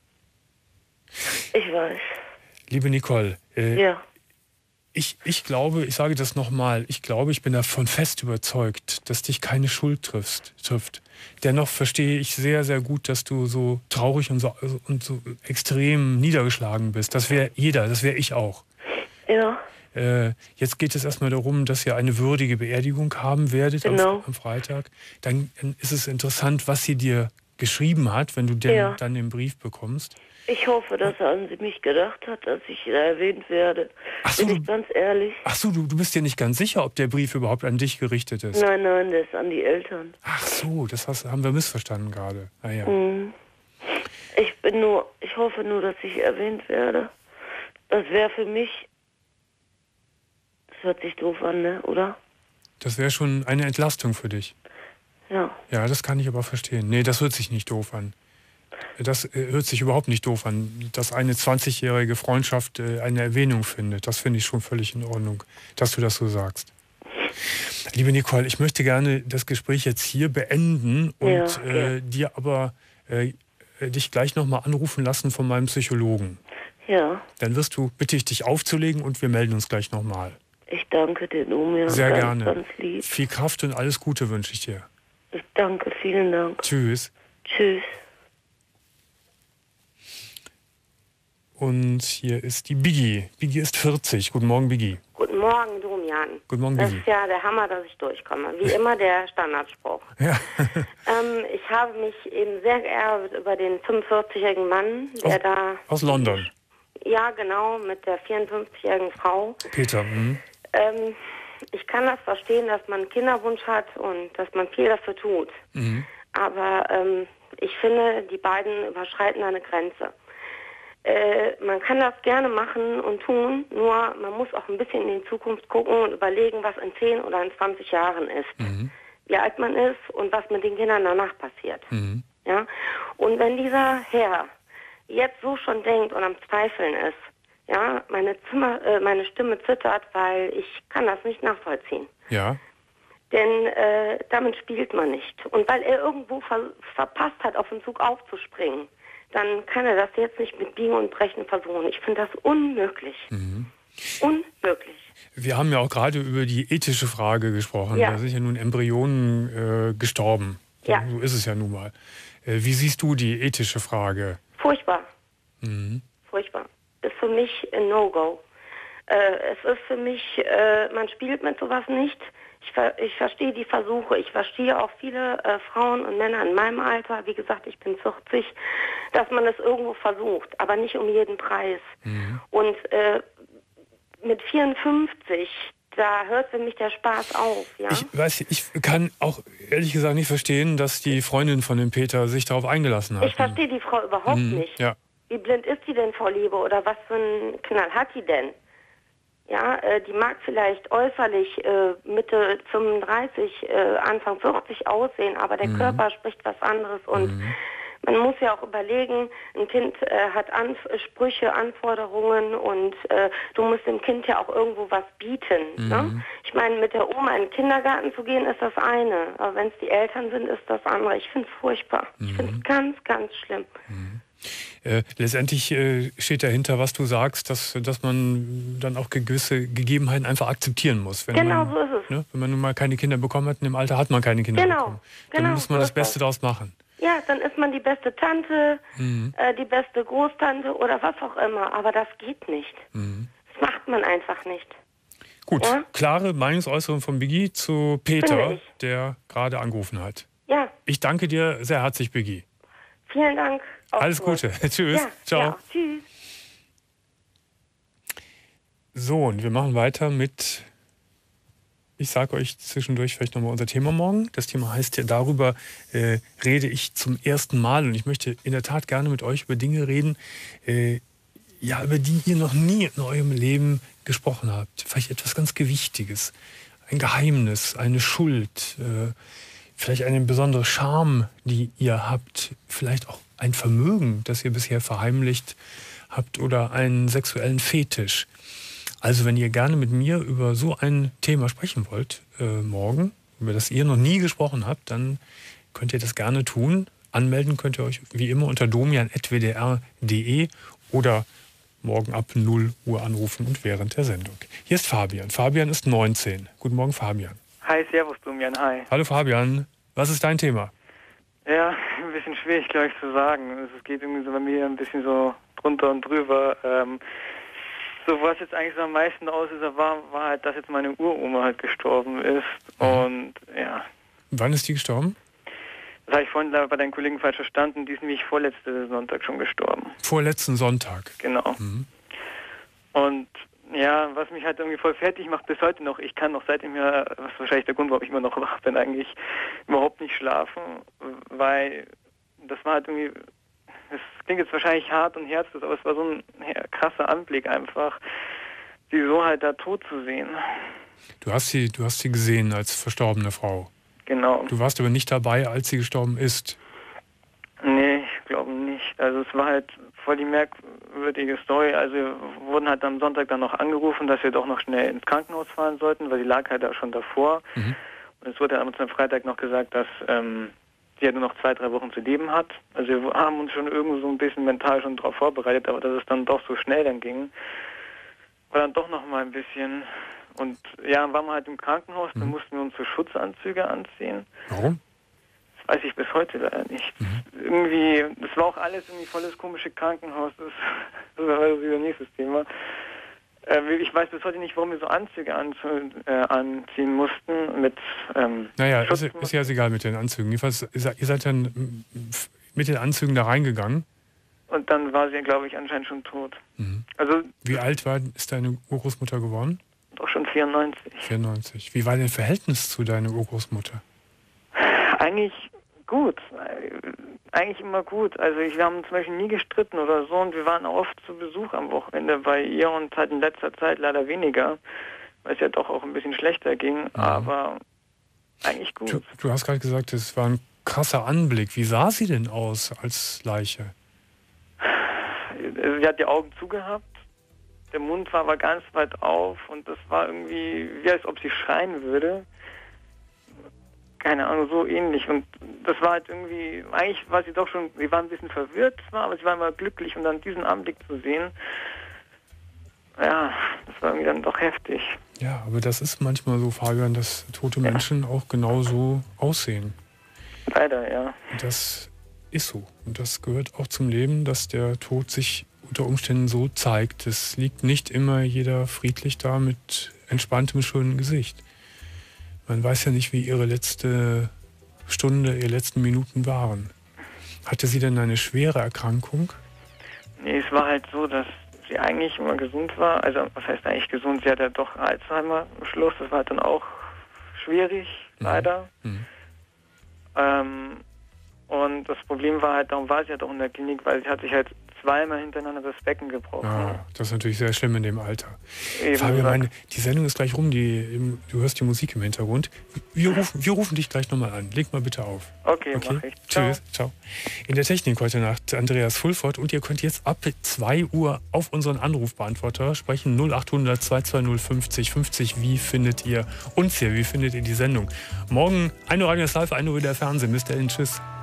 Ich weiß. Liebe Nicole, äh, Ja. ich, ich glaube, ich sage das nochmal, ich glaube, ich bin davon fest überzeugt, dass dich keine Schuld triffst, trifft. Dennoch verstehe ich sehr, sehr gut, dass du so traurig und so, und so extrem niedergeschlagen bist. Das wäre jeder, das wäre ich auch. Ja. Äh, jetzt geht es erstmal darum, dass ihr eine würdige Beerdigung haben werdet Genau. am, am Freitag. Dann ist es interessant, was sie dir geschrieben hat, wenn du den, Ja. dann den Brief bekommst. Ich hoffe, dass er an mich gedacht hat, dass ich da erwähnt werde. Ach so, Bin ich du- ganz ehrlich? Ach so, du, du bist dir nicht ganz sicher, ob der Brief überhaupt an dich gerichtet ist. Nein, nein, das ist an die Eltern. Ach so, das hast, haben wir missverstanden gerade. Ah, ja. Mhm. Ich bin nur, ich hoffe nur, dass ich erwähnt werde. Das wäre für mich, das hört sich doof an, ne, oder? Das wäre schon eine Entlastung für dich. Ja. Ja, das kann ich aber verstehen. Nee, das hört sich nicht doof an. Das äh, hört sich überhaupt nicht doof an, dass eine zwanzigjährige Freundschaft äh, eine Erwähnung findet. Das finde ich schon völlig in Ordnung, dass du das so sagst. Liebe Nicole, ich möchte gerne das Gespräch jetzt hier beenden und Ja, äh, ja. dir aber äh, dich gleich nochmal anrufen lassen von meinem Psychologen. Ja. Dann wirst du, bitte ich dich aufzulegen und wir melden uns gleich nochmal. Ich danke dir, Domian. Sehr ganz, gerne. Ganz lieb. Viel Kraft und alles Gute wünsche ich dir. Ich danke, vielen Dank. Tschüss. Tschüss. Und hier ist die Biggie. Biggie ist vierzig. Guten Morgen, Biggie. Guten Morgen, Domian. Guten Morgen, Das Biggie. ist ja der Hammer, dass ich durchkomme. Wie immer der Standardspruch. Ja. Ähm, ich habe mich eben sehr geärgert über den fünfundvierzigjährigen Mann, der Aus, da... aus London. Ja, genau, mit der vierundfünfzigjährigen Frau. Peter. Mhm. Ähm, ich kann das verstehen, dass man einen Kinderwunsch hat und dass man viel dafür tut. Mhm. Aber ähm, ich finde, die beiden überschreiten eine Grenze. Äh, man kann das gerne machen und tun, nur man muss auch ein bisschen in die Zukunft gucken und überlegen, was in zehn oder in zwanzig Jahren ist. Mhm. Wie alt man ist und was mit den Kindern danach passiert. Mhm. Ja? Und wenn dieser Herr jetzt so schon denkt und am Zweifeln ist, ja, meine, Zimmer, äh, meine Stimme zittert, weil ich kann das nicht nachvollziehen. Ja. Denn äh, damit spielt man nicht. Und weil er irgendwo ver verpasst hat, auf den Zug aufzuspringen, dann kann er das jetzt nicht mit Biegen und Brechen versuchen. Ich finde das unmöglich. Mhm. Unmöglich. Wir haben ja auch gerade über die ethische Frage gesprochen. Ja. Da sind ja nun Embryonen äh, gestorben. So, Ja. so ist es ja nun mal. Äh, wie siehst du die ethische Frage? Furchtbar. Mhm. Furchtbar. Ist für mich ein No-Go. Äh, es ist für mich, äh, man spielt mit sowas nicht. Ich, ver ich verstehe die Versuche. Ich verstehe auch viele äh, Frauen und Männer in meinem Alter, wie gesagt, ich bin vierzig, dass man es irgendwo versucht, aber nicht um jeden Preis. Mhm. Und äh, mit vierundfünfzig, da hört für mich der Spaß auf. Ja? Ich weiß, ich kann auch ehrlich gesagt nicht verstehen, dass die Freundin von dem Peter sich darauf eingelassen hat. Ich verstehe die Frau überhaupt Mhm. nicht. Ja. Wie blind ist die denn vor Liebe oder was für einen Knall hat die denn? Ja, äh, die mag vielleicht äußerlich äh, Mitte fünfunddreißig, äh, Anfang vierzig aussehen, aber der Mhm. Körper spricht was anderes und Mhm. man muss ja auch überlegen, ein Kind äh, hat Ansprüche, Anforderungen und äh, du musst dem Kind ja auch irgendwo was bieten. Mhm. Ne? Ich meine, mit der Oma in den Kindergarten zu gehen, ist das eine. Aber wenn es die Eltern sind, ist das andere. Ich finde es furchtbar. Mhm. Ich finde es ganz, ganz schlimm. Mhm. Äh, letztendlich äh, steht dahinter, was du sagst, dass, dass man dann auch gewisse Gegebenheiten einfach akzeptieren muss. Wenn genau man, so ist es. Ne, wenn man nun mal keine Kinder bekommen hat, in dem Alter hat man keine Kinder genau. bekommen. Dann genau, muss man so das Beste daraus machen. Ja, dann ist man die beste Tante, mhm. äh, die beste Großtante oder was auch immer. Aber das geht nicht. Mhm. Das macht man einfach nicht. Gut, ja? Klare Meinungsäußerung von Biggie zu Peter, der gerade angerufen hat. Ja. Ich danke dir sehr herzlich, Biggie. Vielen Dank. Alles Gute. Tschüss. Ja, ciao. Ja, tschüss. So, und wir machen weiter mit, ich sage euch zwischendurch vielleicht nochmal unser Thema morgen. Das Thema heißt ja, darüber äh, rede ich zum ersten Mal. Und ich möchte in der Tat gerne mit euch über Dinge reden, äh, ja, über die ihr noch nie in eurem Leben gesprochen habt. Vielleicht etwas ganz Gewichtiges, ein Geheimnis, eine Schuld, äh, vielleicht eine besondere Scham, die ihr habt, vielleicht auch ein Vermögen, das ihr bisher verheimlicht habt oder einen sexuellen Fetisch. Also wenn ihr gerne mit mir über so ein Thema sprechen wollt, äh, morgen, über das ihr noch nie gesprochen habt, dann könnt ihr das gerne tun. Anmelden könnt ihr euch wie immer unter domian punkt w d r punkt d e oder morgen ab null Uhr anrufen und während der Sendung. Hier ist Fabian. Fabian ist neunzehn. Guten Morgen, Fabian. Hi, servus Domian, hi. Hallo Fabian, was ist dein Thema? Ja, ein bisschen schwierig, glaube ich, zu sagen. Es geht irgendwie so bei mir ein bisschen so drunter und drüber. Ähm, so was jetzt eigentlich so am meisten auslöser war, war halt, dass jetzt meine Uroma halt gestorben ist. Mhm. Und ja. Wann ist die gestorben? Das habe ich vorhin bei deinen Kollegen falsch verstanden. Die ist nämlich vorletzten Sonntag schon gestorben. Vorletzten Sonntag? Genau. Mhm. Und ja, was mich halt irgendwie voll fertig macht bis heute noch, ich kann noch seitdem ja, was ist wahrscheinlich der Grund, warum ich immer noch wach bin, eigentlich überhaupt nicht schlafen, weil das war halt irgendwie, das klingt jetzt wahrscheinlich hart und herzlos, aber es war so ein ja, krasser Anblick einfach, sie so halt da tot zu sehen. Du hast sie, du hast sie gesehen als verstorbene Frau? Genau. Du warst aber nicht dabei, als sie gestorben ist? Nee, ich glaube nicht. Also es war halt voll die merkwürdige Story. Also wir wurden halt am Sonntag dann noch angerufen, dass wir doch noch schnell ins Krankenhaus fahren sollten, weil sie lag halt da schon davor. Mhm. Und es wurde am Freitag noch gesagt, dass ähm, sie ja nur noch zwei, drei Wochen zu leben hat. Also wir haben uns schon irgendwo so ein bisschen mental schon darauf vorbereitet, aber dass es dann doch so schnell dann ging, war dann doch noch mal ein bisschen. Und ja, waren wir halt im Krankenhaus, mhm. dann mussten wir uns so Schutzanzüge anziehen. Warum? Das weiß ich bis heute leider nicht. Mhm. Irgendwie, das war auch alles irgendwie volles komische Krankenhaus. Das, das war also das nächste Thema. Äh, ich weiß bis heute nicht, warum wir so Anzüge anzu, äh, anziehen mussten mit ähm, Naja, ist, ist ja egal mit den Anzügen. Jedenfalls, ihr seid dann mit den Anzügen da reingegangen. Und dann war sie, glaube ich, anscheinend schon tot. Mhm. Also, wie alt war, ist deine Urgroßmutter geworden? Doch schon vierundneunzig. vierundneunzig. Wie war dein Verhältnis zu deiner Urgroßmutter? Eigentlich gut. Eigentlich immer gut. Also wir haben zum Beispiel nie gestritten oder so und wir waren oft zu Besuch am Wochenende bei ihr und halt in letzter Zeit leider weniger, weil es ja doch auch ein bisschen schlechter ging, mhm. aber eigentlich gut. Du, du hast gerade gesagt, es war ein krasser Anblick. Wie sah sie denn aus als Leiche? Sie hat die Augen zugehabt, der Mund war aber ganz weit auf und das war irgendwie, wie als ob sie schreien würde. Keine Ahnung, so ähnlich. Und das war halt irgendwie, eigentlich war sie doch schon, sie war ein bisschen verwirrt zwar, aber sie war immer glücklich und dann diesen Anblick zu sehen, ja, das war irgendwie dann doch heftig. Ja, aber das ist manchmal so, Fabian, dass tote Menschen ja. auch genauso aussehen. Leider, ja. Das ist so. Und das gehört auch zum Leben, dass der Tod sich unter Umständen so zeigt. Es liegt nicht immer jeder friedlich da mit entspanntem, schönen Gesicht. Man weiß ja nicht, wie ihre letzte Stunde, ihre letzten Minuten waren. Hatte sie denn eine schwere Erkrankung? Nee, es war halt so, dass sie eigentlich immer gesund war. Also, was heißt eigentlich gesund? Sie hatte doch Alzheimer am Schluss. Das war halt dann auch schwierig, mhm. leider. Mhm. Ähm, und das Problem war halt, darum war sie halt auch in der Klinik, weil sie hat sich halt zweimal hintereinander das Becken gebrochen. Ja, das ist natürlich sehr schlimm in dem Alter. Eben Fabian, gesagt. meine, die Sendung ist gleich rum, die, du hörst die Musik im Hintergrund. Wir rufen, wir rufen dich gleich nochmal an. Leg mal bitte auf. Okay, okay? mach ich. Ciao. Tschüss, ciao. In der Technik heute Nacht Andreas Fulford und ihr könnt jetzt ab zwei Uhr auf unseren Anrufbeantworter sprechen. null acht hundert zwei zwei null fünfzig fünfzig. Wie findet ihr uns hier? Wie findet ihr die Sendung? Morgen ein Uhr Radio Live, ein Uhr wieder Fernsehen. Bis dahin, tschüss.